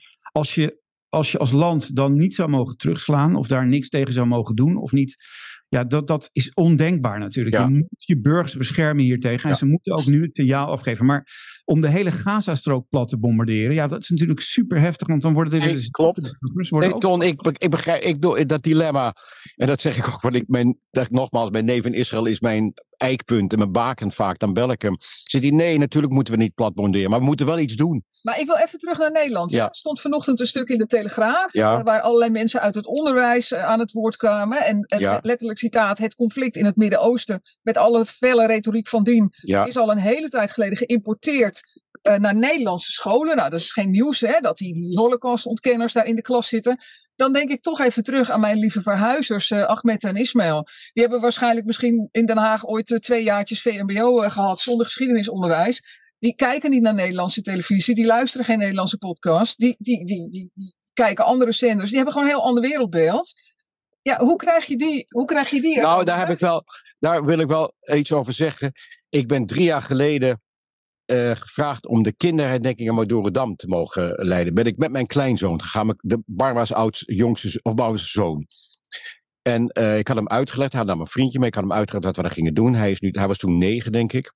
Als je als land dan niet zou mogen terugslaan of daar niks tegen zou mogen doen of niet, ja, dat is ondenkbaar natuurlijk. Ja. Je moet je burgers beschermen hiertegen en ze moeten ook nu het signaal afgeven. Maar om de hele Gazastrook plat te bombarderen, ja, dat is natuurlijk super heftig, want dan worden er weer... Klopt. Ton, ik begrijp dat dilemma, en dat zeg ik ook, nogmaals, mijn neef in Israël is mijn eikpunt en mijn baken vaak, dan bel ik hem. Zit hij, nee, natuurlijk moeten we niet plat bombarderen, maar we moeten wel iets doen. Maar ik wil even terug naar Nederland. Ja. Er stond vanochtend een stuk in de Telegraaf, waar allerlei mensen uit het onderwijs aan het woord kwamen. En letterlijk citaat, het conflict in het Midden-Oosten, met alle felle retoriek van dien, is al een hele tijd geleden geïmporteerd naar Nederlandse scholen. Nou, dat is geen nieuws, hè, dat die Holocaust-ontkenners daar in de klas zitten. Dan denk ik toch even terug aan mijn lieve verhuizers, Ahmed en Ismaël. Die hebben waarschijnlijk misschien in Den Haag ooit 2 jaartjes VMBO gehad zonder geschiedenisonderwijs. Die kijken niet naar Nederlandse televisie, die luisteren geen Nederlandse podcast, die kijken andere zenders, die hebben gewoon een heel ander wereldbeeld. Ja, hoe krijg je die? Nou, daar wil ik wel iets over zeggen. Ik ben 3 jaar geleden gevraagd om de kinderherdenking aan Madurodam te mogen leiden. Ben ik met mijn kleinzoon gegaan, Barbara's jongste zoon. En ik had hem uitgelegd, hij had naar mijn vriendje mee, ik had hem uitgelegd wat we daar gingen doen. Hij was toen 9, denk ik.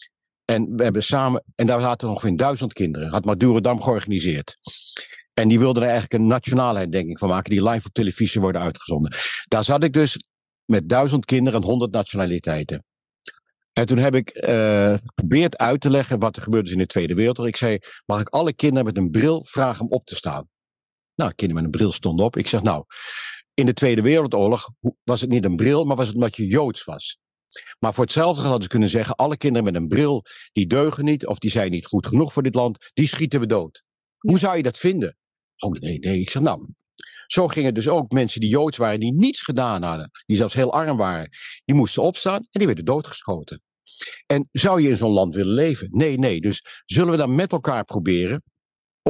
En we hebben samen, en daar zaten ongeveer 1000 kinderen, had Madurodam georganiseerd. En die wilden er eigenlijk een nationale herdenking van maken, die live op televisie worden uitgezonden. Daar zat ik dus met 1000 kinderen en 100 nationaliteiten. En toen heb ik geprobeerd uit te leggen wat er gebeurde is in de Tweede Wereldoorlog. Ik zei, mag ik alle kinderen met een bril vragen om op te staan? Nou, kinderen met een bril stonden op. Ik zeg, nou, in de Tweede Wereldoorlog was het niet een bril, maar was het omdat je Joods was. Maar voor hetzelfde hadden ze kunnen zeggen, alle kinderen met een bril, die deugen niet, of die zijn niet goed genoeg voor dit land, die schieten we dood. Hoe zou je dat vinden? Oh nee. Ik zeg, nou, zo gingen dus ook mensen die Joods waren, die niets gedaan hadden, die zelfs heel arm waren, die moesten opstaan en die werden doodgeschoten. En zou je in zo'n land willen leven? Nee. Dus zullen we dan met elkaar proberen om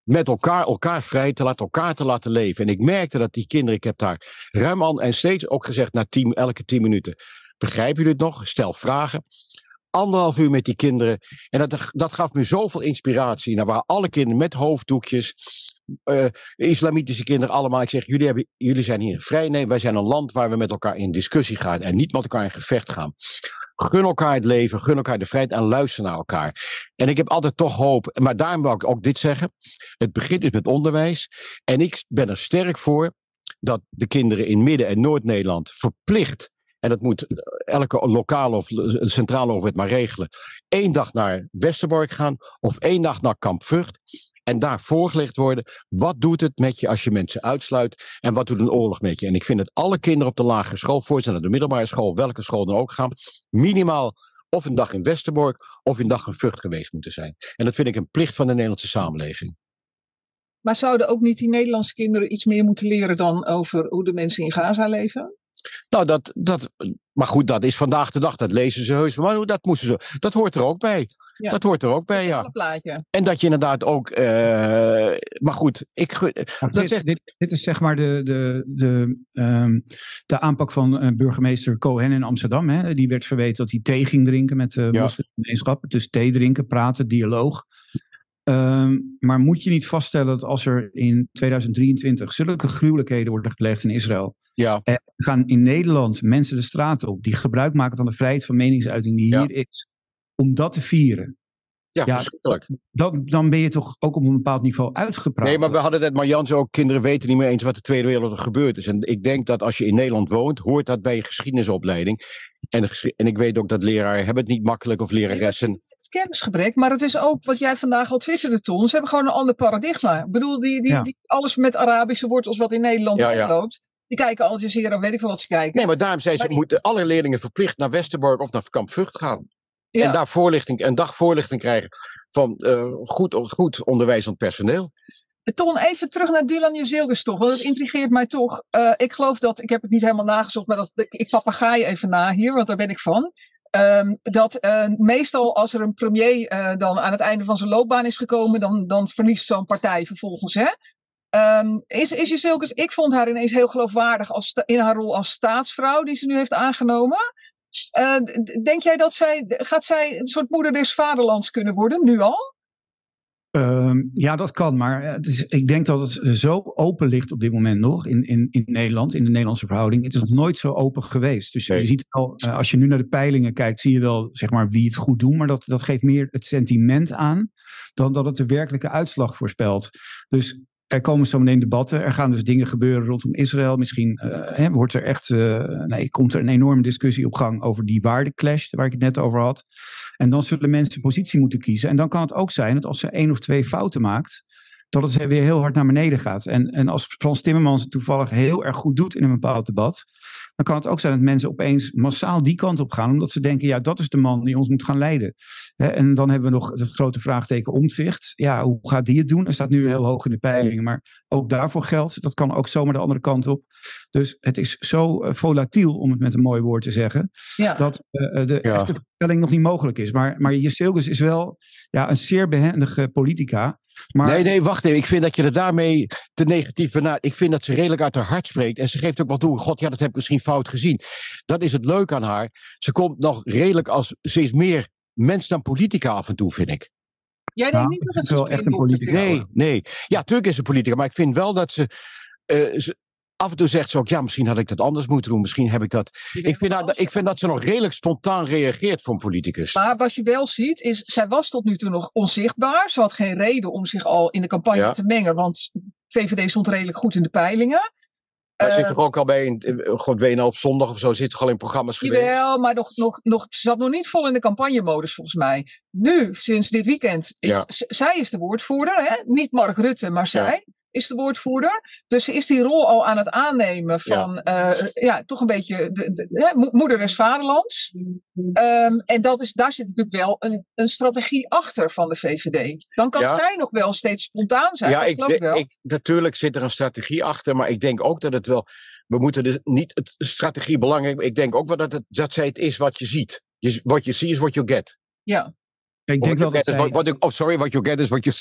met elkaar vrij te laten leven. En ik merkte dat die kinderen, ik heb daar ruim aan en steeds ook gezegd elke 10 minuten. Begrijpen jullie het nog? Stel vragen. 1,5 uur met die kinderen. En dat gaf me zoveel inspiratie. Nou, waar alle kinderen met hoofddoekjes, islamitische kinderen allemaal. Ik zeg, jullie zijn hier vrij. Nee, wij zijn een land waar we met elkaar in discussie gaan. En niet met elkaar in gevecht gaan. Gun elkaar het leven, gun elkaar de vrijheid en luister naar elkaar. En ik heb altijd toch hoop. Maar daarom wil ik ook dit zeggen. Het begint dus met onderwijs. En ik ben er sterk voor dat de kinderen in Midden- en Noord-Nederland verplicht, en dat moet elke lokale of centrale overheid maar regelen, 1 dag naar Westerbork gaan of 1 dag naar Kamp Vught. En daar voorgelegd worden, wat doet het met je als je mensen uitsluit en wat doet een oorlog met je? En ik vind dat alle kinderen op de lagere school, voor ze naar de middelbare school, welke school dan ook gaan, minimaal of een dag in Westerbork of een dag in Vught geweest moeten zijn. En dat vind ik een plicht van de Nederlandse samenleving. Maar zouden ook niet die Nederlandse kinderen iets meer moeten leren dan over hoe de mensen in Gaza leven? Nou, maar goed, dat is vandaag de dag. Dat lezen ze heus. Maar dat hoort er ook bij. Ja. Dat hoort er ook bij, ja. Plaatje. En dat je inderdaad ook. Maar goed, dit is zeg maar de aanpak van burgemeester Cohen in Amsterdam. Hè. Die werd verweten dat hij thee ging drinken met de moslimgemeenschap. Dus thee drinken, praten, dialoog. Maar moet je niet vaststellen dat als er in 2023 zulke gruwelijkheden worden gepleegd in Israël, gaan in Nederland mensen de straat op die gebruik maken van de vrijheid van meningsuiting die hier is, om dat te vieren. Ja, verschrikkelijk. Dan ben je toch ook op een bepaald niveau uitgepraat. Nee, maar we hadden het, Marjan, ook kinderen weten niet meer eens wat de Tweede Wereldoorlog gebeurd is. En ik denk dat als je in Nederland woont, hoort dat bij je geschiedenisopleiding. En ik weet ook dat leraren hebben het niet makkelijk of leraressen. Kennisgebrek, maar het is ook wat jij vandaag al twitterde, Ton. Ze hebben gewoon een ander paradigma. Ik bedoel, die alles met Arabische wortels wat in Nederland loopt. Die kijken Al Jazeera, weet ik wel wat ze kijken. Nee, maar daarom zijn ze moeten alle leerlingen verplicht naar Westerbork of naar Kamp Vught gaan. Ja. En daar een dag voorlichting krijgen van goed onderwijzend personeel. Ton, even terug naar Dylan Jezielkes toch, want het intrigeert mij toch. Ik geloof dat, ik heb het niet helemaal nagezocht, maar ik papagaai even na hier, want daar ben ik van. Dat meestal als er een premier dan aan het einde van zijn loopbaan is gekomen, dan verliest zo'n partij vervolgens. Hè? Is Jezielkes, ik vond haar ineens heel geloofwaardig in haar rol als staatsvrouw die ze nu heeft aangenomen. Denk jij dat gaat zij een soort moeder des vaderlands kunnen worden, nu al? Ja, dat kan, maar ik denk dat het zo open ligt op dit moment nog in Nederland, in de Nederlandse verhouding. Het is nog nooit zo open geweest. Dus je ziet wel, als je nu naar de peilingen kijkt, zie je wel zeg maar wie het goed doen, maar dat geeft meer het sentiment aan dan dat het de werkelijke uitslag voorspelt. Dus er komen zo meteen debatten, er gaan dus dingen gebeuren rondom Israël. Misschien komt er een enorme discussie op gang over die waardeclash waar ik het net over had. En dan zullen mensen een positie moeten kiezen. En dan kan het ook zijn dat als ze 1 of 2 fouten maakt, dat het weer heel hard naar beneden gaat. En als Frans Timmermans het toevallig heel erg goed doet in een bepaald debat, dan kan het ook zijn dat mensen opeens massaal die kant op gaan, omdat ze denken, ja, dat is de man die ons moet gaan leiden. En dan hebben we nog het grote vraagteken Omtzigt. Ja, hoe gaat die het doen? Hij staat nu heel hoog in de peilingen, maar ook daarvoor geldt, dat kan ook zomaar de andere kant op. Dus het is zo volatiel, om het met een mooi woord te zeggen, dat de echte voorspelling nog niet mogelijk is. Maar Jezielkes is wel een zeer behendige politica. Maar Nee, wacht even. Ik vind dat je er daarmee te negatief benadert. Ik vind dat ze redelijk uit haar hart spreekt. En ze geeft ook wel toe. God, dat heb ik misschien fout gezien. Dat is het leuke aan haar. Ze komt nog redelijk ze is meer mens dan politica af en toe, vind ik. Jij denkt niet dat het wel echt een politica. Nee. Ja, natuurlijk is ze politica. Maar ik vind wel dat ze af en toe zegt ze ook, misschien had ik dat anders moeten doen. Misschien heb ik dat. Ik vind dat ze nog redelijk spontaan reageert voor een politicus. Maar wat je wel ziet is, zij was tot nu toe nog onzichtbaar. Ze had geen reden om zich al in de campagne te mengen. Want VVD stond redelijk goed in de peilingen. Hij zit toch ook al bij WNL op zondag of zo, zit toch al in programma's geweest? Jawel, maar ze zat nog niet vol in de campagnemodus volgens mij. Nu, sinds dit weekend, zij is de woordvoerder. Hè? Niet Mark Rutte, maar zij is de woordvoerder. Dus ze is die rol al aan het aannemen van toch een beetje moeder des vaderlands. En daar zit natuurlijk wel een strategie achter van de VVD. Dan kan zij nog wel steeds spontaan zijn. Ja, natuurlijk zit er een strategie achter, maar ik denk ook dat het wel. We moeten dus niet het strategie belangrijk. Ik denk ook wel dat zij het is wat je ziet. What you see is what you get. Ja. Ik denk wel what you get is what you see.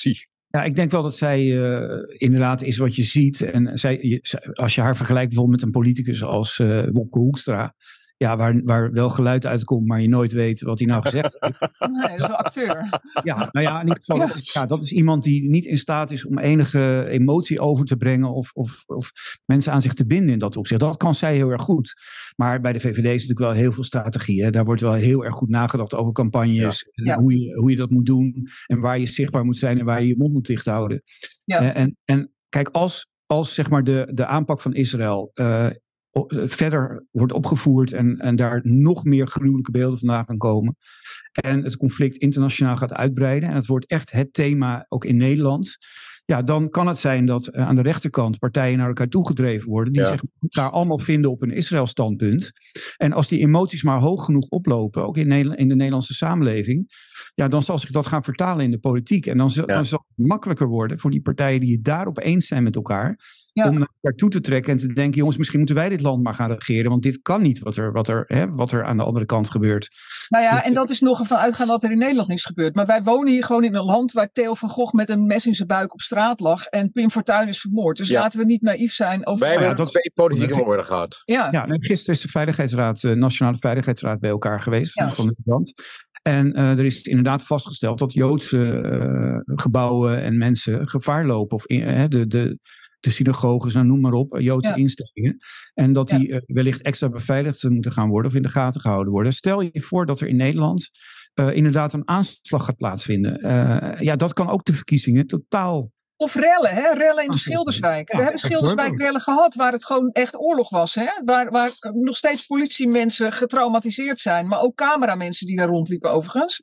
Ja, ik denk wel dat zij inderdaad is wat je ziet. En als je haar vergelijkt bijvoorbeeld met een politicus als Wopke Hoekstra. Ja, waar wel geluid uitkomt, maar je nooit weet wat hij nou gezegd heeft. Nee, dat is een acteur. Ja, nou ja, in ieder geval, dat is iemand die niet in staat is om enige emotie over te brengen of mensen aan zich te binden in dat opzicht. Dat kan zij heel erg goed. Maar bij de VVD is natuurlijk wel heel veel strategie. Hè? Daar wordt wel heel erg goed nagedacht over campagnes. Ja. Hoe je dat moet doen en waar je zichtbaar moet zijn en waar je je mond moet dicht houden. Ja. En kijk, als zeg maar de aanpak van Israël verder wordt opgevoerd en daar nog meer gruwelijke beelden vandaan gaan komen. En het conflict internationaal gaat uitbreiden. En het wordt echt het thema ook in Nederland. Ja, dan kan het zijn dat aan de rechterkant partijen naar elkaar toegedreven worden. Die zich elkaar allemaal vinden op een Israël-standpunt. En als die emoties maar hoog genoeg oplopen, ook in de Nederlandse samenleving. Ja, dan zal zich dat gaan vertalen in de politiek. En dan zal het makkelijker worden voor die partijen die het daarop eens zijn met elkaar. Ja. Om naar elkaar toe te trekken en te denken, jongens, misschien moeten wij dit land maar gaan regeren. Want dit kan niet wat er aan de andere kant gebeurt. Nou ja, en dat is nog ervan uitgaan dat er in Nederland niks gebeurt. Maar wij wonen hier gewoon in een land waar Theo van Gogh met een mes in zijn buik op straat lag. En Pim Fortuyn is vermoord. Dus laten we niet naïef zijn over... Wij hebben twee politieke moorden gehad. Ja, gisteren is de Nationale Veiligheidsraad bij elkaar geweest van het land. En er is inderdaad vastgesteld dat Joodse gebouwen en mensen gevaar lopen. Of de synagoges, nou, noem maar op, Joodse instellingen. En dat die wellicht extra beveiligd moeten gaan worden of in de gaten gehouden worden. Stel je voor dat er in Nederland inderdaad een aanslag gaat plaatsvinden. Dat kan ook de verkiezingen totaal... Of rellen, hè? Rellen in de Schilderswijk. We hebben Schilderswijk-rellen gehad waar het gewoon echt oorlog was. Hè? Waar nog steeds politiemensen getraumatiseerd zijn. Maar ook cameramensen die daar rondliepen overigens.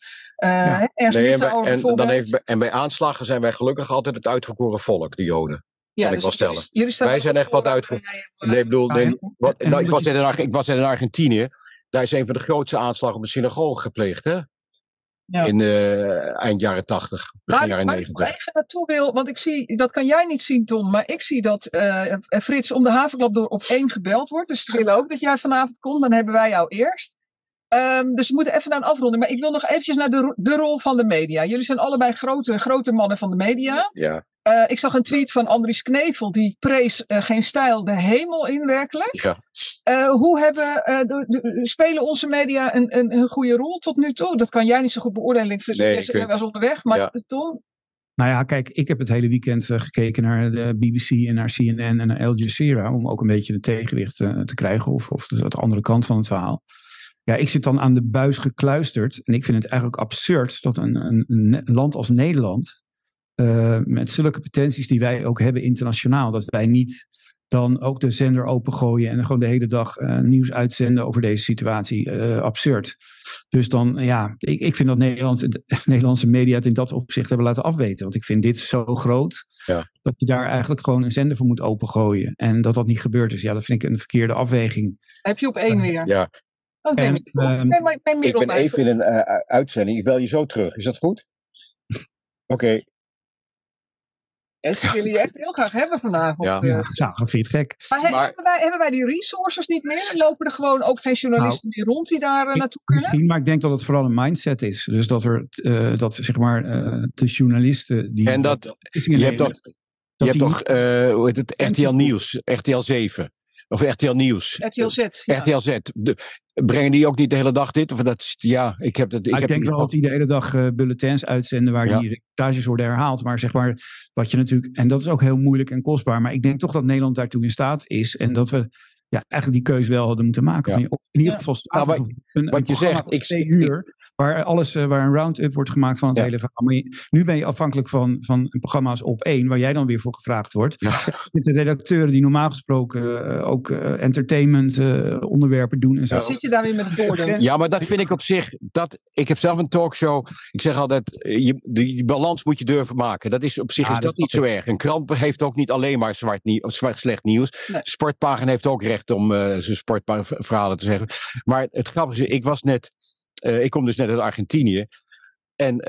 En bij aanslagen zijn wij gelukkig altijd het uitverkoren volk, de Joden. Ja, kan dus ik wel stellen. Wij zijn echt wat uitverkoren. Ik was in Argentinië. Daar is een van de grootste aanslagen op een synagoge gepleegd, hè? Ja. In eind jaren 80, begin jaren 90. Waar ik even naartoe wil, want ik zie, dat kan jij niet zien, Ton, maar ik zie dat Frits om de haverklap door op 1 gebeld wordt. Dus we willen ook dat jij vanavond komt, dan hebben wij jou eerst. Dus we moeten even naar een afronding. Maar ik wil nog eventjes naar de rol van de media. Jullie zijn allebei grote mannen van de media. Ja. Ik zag een tweet van Andries Knevel, die prees geen stijl de hemel in werkelijk. Ja. Spelen onze media een goede rol tot nu toe? Dat kan jij niet zo goed beoordelen. Jij was onderweg, maar Tom? Nou ja, kijk, ik heb het hele weekend gekeken naar de BBC en naar CNN en naar Al Jazeera. Om ook een beetje de tegenwicht te krijgen of de andere kant van het verhaal. Ja, ik zit dan aan de buis gekluisterd. En ik vind het eigenlijk absurd dat een land als Nederland... met zulke potenties die wij ook hebben internationaal, dat wij niet dan ook de zender opengooien en gewoon de hele dag nieuws uitzenden over deze situatie. Absurd. Dus dan, ik vind dat Nederlandse media het in dat opzicht hebben laten afweten. Want ik vind dit zo groot, dat je daar eigenlijk gewoon een zender voor moet opengooien. En dat niet gebeurd is. Ja, dat vind ik een verkeerde afweging. Heb je op 1 weer? Ja. Ik ben even in een uitzending. Ik bel je zo terug. Is dat goed? Oké. En ze willen je echt heel graag hebben vanavond. Ja, vind je het gek. Maar hebben wij die resources niet meer? Lopen er gewoon ook geen journalisten meer rond die daar naartoe kunnen? Misschien, maar ik denk dat het vooral een mindset is. Dus dat de journalisten... die. En je hebt toch RTL Nieuws, RTL 7... Of RTL Nieuws. RTL Z. Ja. RTL Z. Brengen die ook niet de hele dag dit? Of dat, ik denk wel dat die de hele dag bulletins uitzenden waar die reportages worden herhaald. Maar zeg maar, wat je natuurlijk... En dat is ook heel moeilijk en kostbaar. Maar ik denk toch dat Nederland daartoe in staat is. En dat we eigenlijk die keuze wel hadden moeten maken. Ja. Of in ieder geval wat je zegt, 2 uur... Waar een round-up wordt gemaakt van het hele verhaal. Maar nu ben je afhankelijk van programma's op 1, waar jij dan weer voor gevraagd wordt. Ja. De redacteuren die normaal gesproken ook entertainment onderwerpen doen en zo. Dan zit je daar weer met het woorden. Ja, maar dat vind ik op zich... Ik heb zelf een talkshow. Ik zeg altijd, die balans moet je durven maken. Dat is op zich is dat niet zo erg. Een krant heeft ook niet alleen maar slecht nieuws. Nee. Sportpagina heeft ook recht om zijn sportverhalen te zeggen. Maar het grappige is, ik kom dus net uit Argentinië. En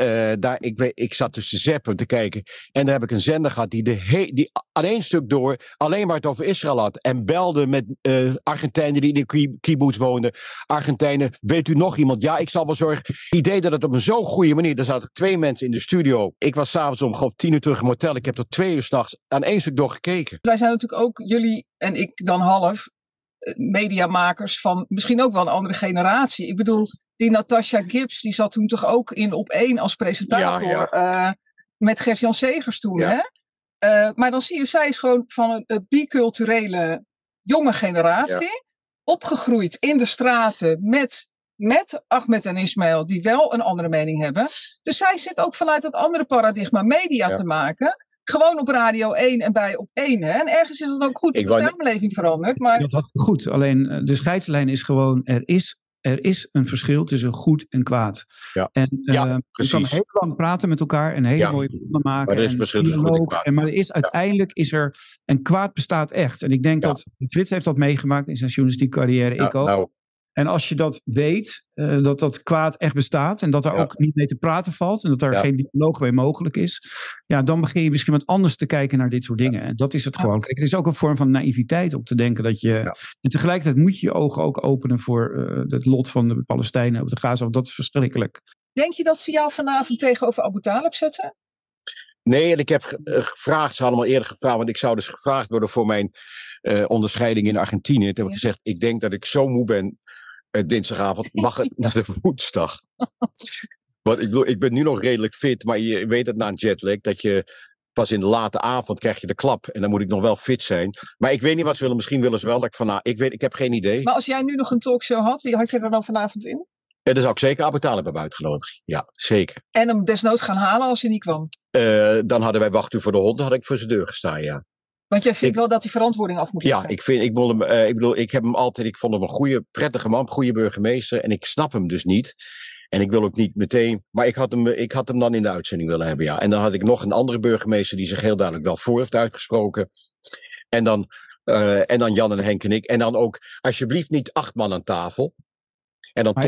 ik zat dus te zappen te kijken. En daar heb ik een zender gehad die aan één stuk door alleen maar het over Israël had. En belde met Argentijnen die in de kibbutz woonden. Argentijnen, weet u nog iemand? Ja, ik zal wel zorgen. Die deden dat op een zo'n goede manier. Er zaten 2 mensen in de studio. Ik was s'avonds om 10 uur terug in mijn hotel. Ik heb tot 2 uur 's nachts aan één stuk doorgekeken. Wij zijn natuurlijk ook, jullie en ik dan half, mediamakers van misschien ook wel een andere generatie. Ik bedoel, die Natasha Gibbs, die zat toen toch ook in Op1 als presentator met Gert-Jan Segers toen. Ja. Hè? Maar dan zie je, zij is gewoon van een biculturele jonge generatie, opgegroeid in de straten met Ahmed en Ismail, die wel een andere mening hebben. Dus zij zit ook vanuit dat andere paradigma media te maken. Gewoon op Radio 1 en bij Op1. Hè? En ergens is het ook goed dat de samenleving verandert. Maar... Dat was goed. Alleen de scheidslijn is gewoon, er is een verschil tussen goed en kwaad. Ja. En precies. je kan heel lang praten met elkaar en hele mooie dingen maken. Maar er is verschil tussen goed en kwaad. Maar uiteindelijk is er, en kwaad bestaat echt. En ik denk dat Frits heeft dat meegemaakt in zijn journalistieke carrière. Ik ook. Nou. En als je dat weet, dat kwaad echt bestaat en dat daar ook niet mee te praten valt en dat daar geen dialoog mee mogelijk is, dan begin je misschien wat anders te kijken naar dit soort dingen. En dat is het gewoon. Kijk, het is ook een vorm van naïviteit om te denken dat je... En tegelijkertijd moet je je ogen ook openen voor het lot van de Palestijnen op de Gaza, want dat is verschrikkelijk. Denk je dat ze jou vanavond tegenover Abu Talib zetten? Nee, en ik heb gevraagd, ze hadden al eerder gevraagd, want ik zou dus gevraagd worden voor mijn onderscheiding in Argentinië. Toen heb ik gezegd, ik denk dat ik zo moe ben dinsdagavond, mag het naar de woensdag. Want ik bedoel, ik ben nu nog redelijk fit, maar je weet het na een jetlag, dat je pas in de late avond krijg je de klap. En dan moet ik nog wel fit zijn. Maar ik weet niet wat ze willen. Misschien willen ze wel dat ik heb geen idee. Maar als jij nu nog een talkshow had, wie had je er dan vanavond in? Ja, dan zou ik zeker Abu Talib hebben uitgenodigd. Ja, zeker. En hem desnoods gaan halen als hij niet kwam? Dan hadden wij Wacht u voor de hond, dan had ik voor zijn deur gestaan, ja. Want jij vindt wel dat hij verantwoording af moet leggen? Ja, ik heb hem altijd, ik vond hem een goede, prettige man, goede burgemeester. En ik snap hem dus niet. En ik wil ook niet meteen, maar ik had hem dan in de uitzending willen hebben, ja. En dan had ik nog een andere burgemeester die zich heel duidelijk wel voor heeft uitgesproken. En dan Jan en Henk en ik. En dan ook, alsjeblieft niet 8 man aan tafel. En dan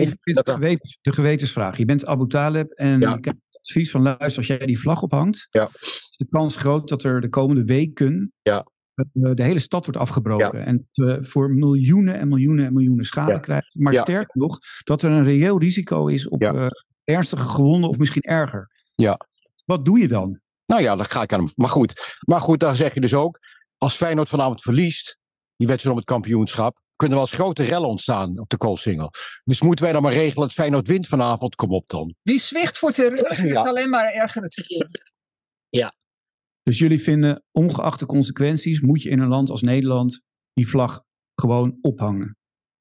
de gewetensvraag. Je bent Abu Talib en je krijgt het advies van luister, als jij die vlag ophangt, is de kans groot dat er de komende weken de hele stad wordt afgebroken. Ja. En voor miljoenen en miljoenen en miljoenen schade krijgt. Maar sterker nog, dat er een reëel risico is op ernstige gewonden of misschien erger. Ja. Wat doe je dan? Nou ja, dat ga ik aan hem. Maar goed, dan zeg je dus ook, als Feyenoord vanavond verliest, die wedstrijd om het kampioenschap, kunnen er wel eens grote rellen ontstaan op de Koolsingel. Dus moeten wij dan maar regelen dat Feyenoord wint vanavond? Kom op dan. Wie zwicht voor terreur, alleen maar erger te doen. Ja. Dus jullie vinden, ongeacht de consequenties, moet je in een land als Nederland die vlag gewoon ophangen?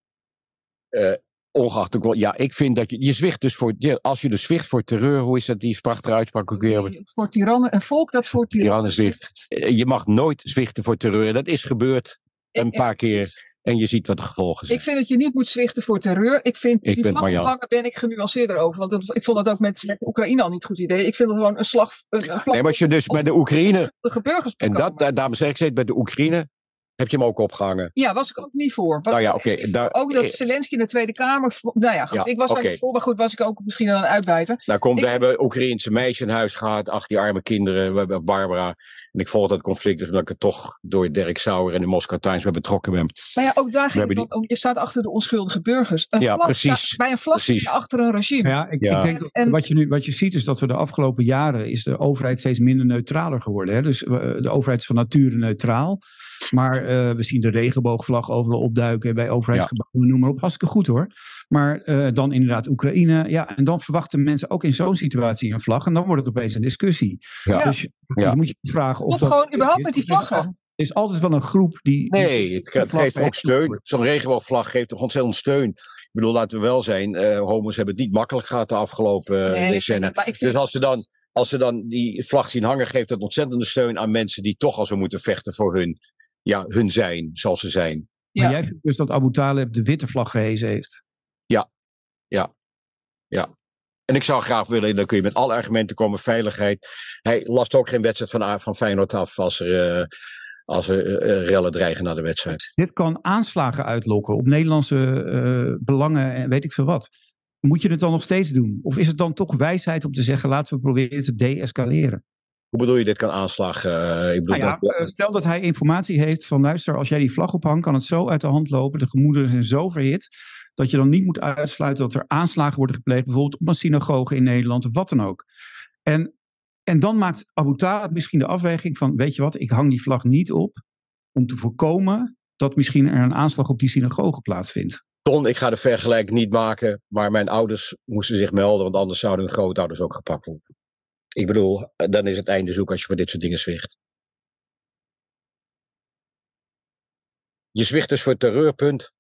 Ongeacht, ik vind dat je zwicht dus als je dus zwicht voor terreur, hoe is dat die prachtige uitspraak ook weer? Voor tirannen, een volk dat voor tirannen zwicht. Je mag nooit zwichten voor terreur. Dat is gebeurd een paar keer. En je ziet wat de gevolgen zijn. Ik vind dat je niet moet zwichten voor terreur. Ik vind die vlag ophangen ben ik genuanceerder over. Want ik vond dat ook met Oekraïne al niet een goed idee. Ik vind het gewoon een slag. Nee, maar als je dus bij de Oekraïne. De burgers en daarom zeg ik, bij de Oekraïne heb je hem ook opgehangen. Ja, was ik ook niet voor. Ook dat Zelensky in de Tweede Kamer. Nou ja, goed, ik was daar niet voor. Maar goed, was ik ook misschien een uitbuiter. We hebben Oekraïense meisjes in huis gehad. 8 die arme kinderen. We hebben Barbara. En ik volg dat conflict dus omdat ik er toch door Dirk Sauer en de Moscow Times bij betrokken ben. Maar ja, ook daar ging het om. Je staat achter de onschuldige burgers. Precies. Bij een vlag sta je achter een regime. Ja, ik denk dat wat je ziet is dat we de afgelopen jaren is de overheid steeds minder neutraler geworden. Hè? Dus de overheid is van nature neutraal. Maar we zien de regenboogvlag overal opduiken bij overheidsgebouwen, noem maar op. Hartstikke goed hoor. Maar dan inderdaad Oekraïne. Ja, en dan verwachten mensen ook in zo'n situatie een vlag. En dan wordt het opeens een discussie. Ja. Dus je moet je vragen of dat... gewoon überhaupt met die vlaggen. Er is altijd wel een groep die... Nee, het geeft ook steun. Zo'n regenboogvlag geeft toch ontzettend steun. Ik bedoel, laten we wel zijn. Homo's hebben het niet makkelijk gehad de afgelopen decennia. Dus als ze dan die vlag zien hangen, geeft dat ontzettende steun aan mensen die toch al zo moeten vechten voor hun zijn, zoals ze zijn. Maar jij vindt dus dat Abu Talib de witte vlag gehezen heeft? Ja. En ik zou graag willen, dan kun je met alle argumenten komen, veiligheid. Hij last ook geen wedstrijd van Feyenoord af als er rellen dreigen na de wedstrijd. Dit kan aanslagen uitlokken op Nederlandse belangen en weet ik veel wat. moet je het dan nog steeds doen? Of is het dan toch wijsheid om te zeggen, laten we proberen te de-escaleren? Hoe bedoel je dit kan aanslagen? Stel dat hij informatie heeft van, luister, als jij die vlag ophangt, kan het zo uit de hand lopen, de gemoederen zijn zo verhit, dat je dan niet moet uitsluiten dat er aanslagen worden gepleegd, bijvoorbeeld op een synagoge in Nederland of wat dan ook. En dan maakt Abu Talib misschien de afweging van, weet je wat, ik hang die vlag niet op om te voorkomen dat misschien er een aanslag op die synagoge plaatsvindt. Ton, ik ga de vergelijking niet maken, maar mijn ouders moesten zich melden, want anders zouden hun grootouders ook gepakt worden. Ik bedoel, dan is het einde zoek als je voor dit soort dingen zwicht. Je zwicht dus voor terreur, punt.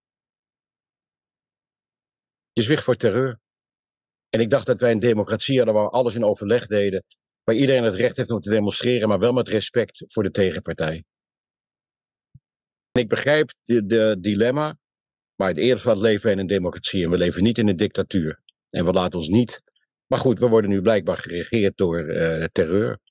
Je zwicht voor terreur. En ik dacht dat wij een democratie hadden waar we alles in overleg deden, waar iedereen het recht heeft om te demonstreren, maar wel met respect voor de tegenpartij. En ik begrijp de dilemma, maar het eerste wat leven wij in een democratie en we leven niet in een dictatuur. En we laten ons niet... Maar goed, we worden nu blijkbaar geregeerd door terreur.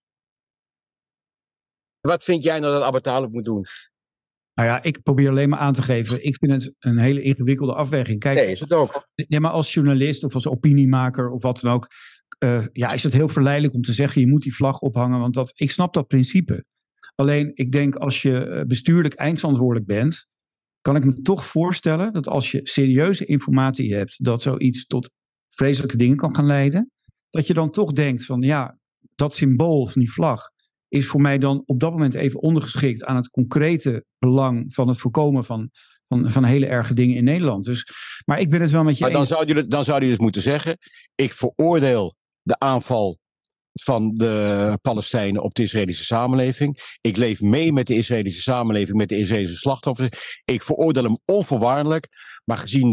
Wat vind jij nou dat Abu Talib moet doen? Nou ja, ik probeer alleen maar aan te geven. Ik vind het een hele ingewikkelde afweging. Kijk, nee, is het ook. Nee, maar als journalist of als opiniemaker of wat dan ook, is het heel verleidelijk om te zeggen, je moet die vlag ophangen, want ik snap dat principe. Alleen, ik denk als je bestuurlijk eindverantwoordelijk bent, kan ik me toch voorstellen dat als je serieuze informatie hebt dat zoiets tot vreselijke dingen kan gaan leiden, dat je dan toch denkt van ja, dat symbool van die vlag is voor mij dan op dat moment even ondergeschikt aan het concrete belang van het voorkomen van hele erge dingen in Nederland. Dus, maar ik ben het wel met je eens. Dan zou je dus moeten zeggen, ik veroordeel de aanval van de Palestijnen op de Israëlische samenleving. Ik leef mee met de Israëlische samenleving, met de Israëlische slachtoffers. Ik veroordeel hem onvoorwaardelijk, maar gezien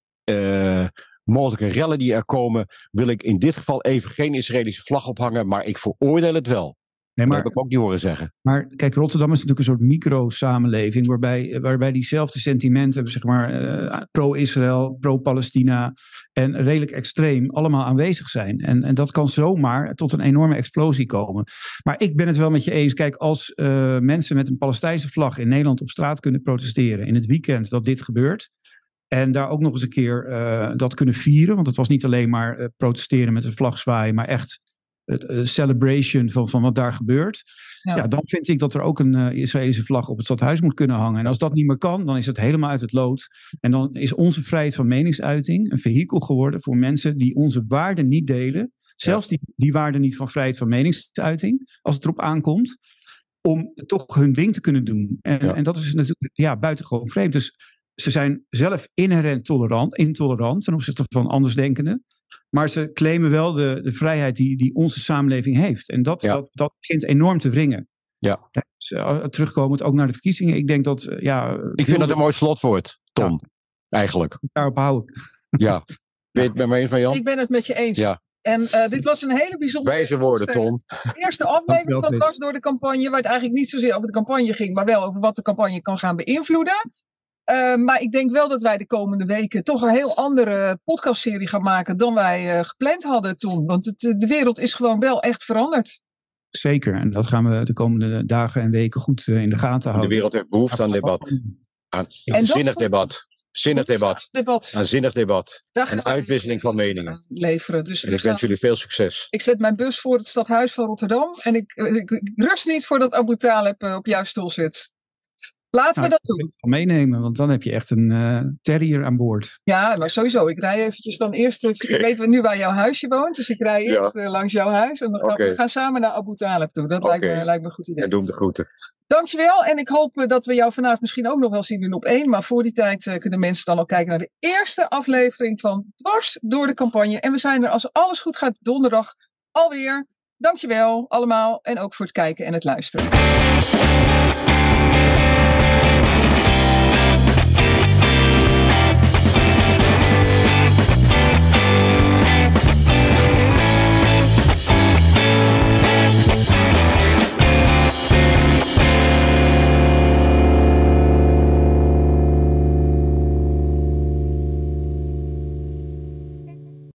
de mogelijke rellen die er komen, wil ik in dit geval even geen Israëlische vlag ophangen, maar ik veroordeel het wel. Nee, maar, dat heb ik ook niet horen zeggen. Maar kijk, Rotterdam is natuurlijk een soort micro-samenleving waarbij diezelfde sentimenten, zeg maar, pro-Israël, pro-Palestina en redelijk extreem allemaal aanwezig zijn. En dat kan zomaar tot een enorme explosie komen. Maar ik ben het wel met je eens. Kijk, als mensen met een Palestijnse vlag in Nederland op straat kunnen protesteren in het weekend dat dit gebeurt, en daar ook nog eens een keer dat kunnen vieren, want het was niet alleen maar protesteren met een vlag zwaaien, maar echt het celebration van wat daar gebeurt. Ja, dan vind ik dat er ook een Israëlische vlag op het stadhuis moet kunnen hangen. En als dat niet meer kan, dan is het helemaal uit het lood. En dan is onze vrijheid van meningsuiting een vehikel geworden voor mensen die onze waarden niet delen. Zelfs die waarden niet van vrijheid van meningsuiting, als het erop aankomt, om toch hun ding te kunnen doen. En dat is natuurlijk buitengewoon vreemd. Dus ze zijn zelf inherent intolerant ten opzichte van andersdenkenden. Maar ze claimen wel de vrijheid die onze samenleving heeft. En dat begint enorm te wringen. Ja. Dus, terugkomend ook naar de verkiezingen. Ik denk dat... ik vind dat een mooi slotwoord, Tom. Ja. Eigenlijk. Daarop hou ik. Ja. Ben je het met me eens, Marjan? Ik ben het met je eens. Ja. En dit was een hele bijzondere... Wijze woorden, Tom. Eerste aflevering van Dwars door de campagne, waar het eigenlijk niet zozeer over de campagne ging, maar wel over wat de campagne kan gaan beïnvloeden. Maar ik denk wel dat wij de komende weken toch een heel andere podcastserie gaan maken dan wij gepland hadden toen. Want de wereld is gewoon wel echt veranderd. Zeker, en dat gaan we de komende dagen en weken goed in de gaten houden. De wereld heeft behoefte aan debat. Aan zinnig debat. Zinnig debat. Een zinnig debat. Een uitwisseling van meningen. Leveren. Dus en ik wens jullie veel succes. Ik zet mijn bus voor het stadhuis van Rotterdam. En ik rust niet voordat Abu Talib op jouw stoel zit. Laten we dat doen. Meenemen, want dan heb je echt een terrier aan boord. Ja, maar sowieso. Ik rij eventjes dan eerst. Ik weet nu waar jouw huisje woont. Dus ik rij eerst langs jouw huis. En we gaan samen naar Abu Talib toe. Dat lijkt me een goed idee. En doe hem de groeten. Dankjewel. En ik hoop dat we jou vanavond misschien ook nog wel zien doen op 1. Maar voor die tijd kunnen mensen dan al kijken naar de eerste aflevering van Dwars door de campagne. En we zijn er als alles goed gaat donderdag alweer. Dankjewel allemaal. En ook voor het kijken en het luisteren.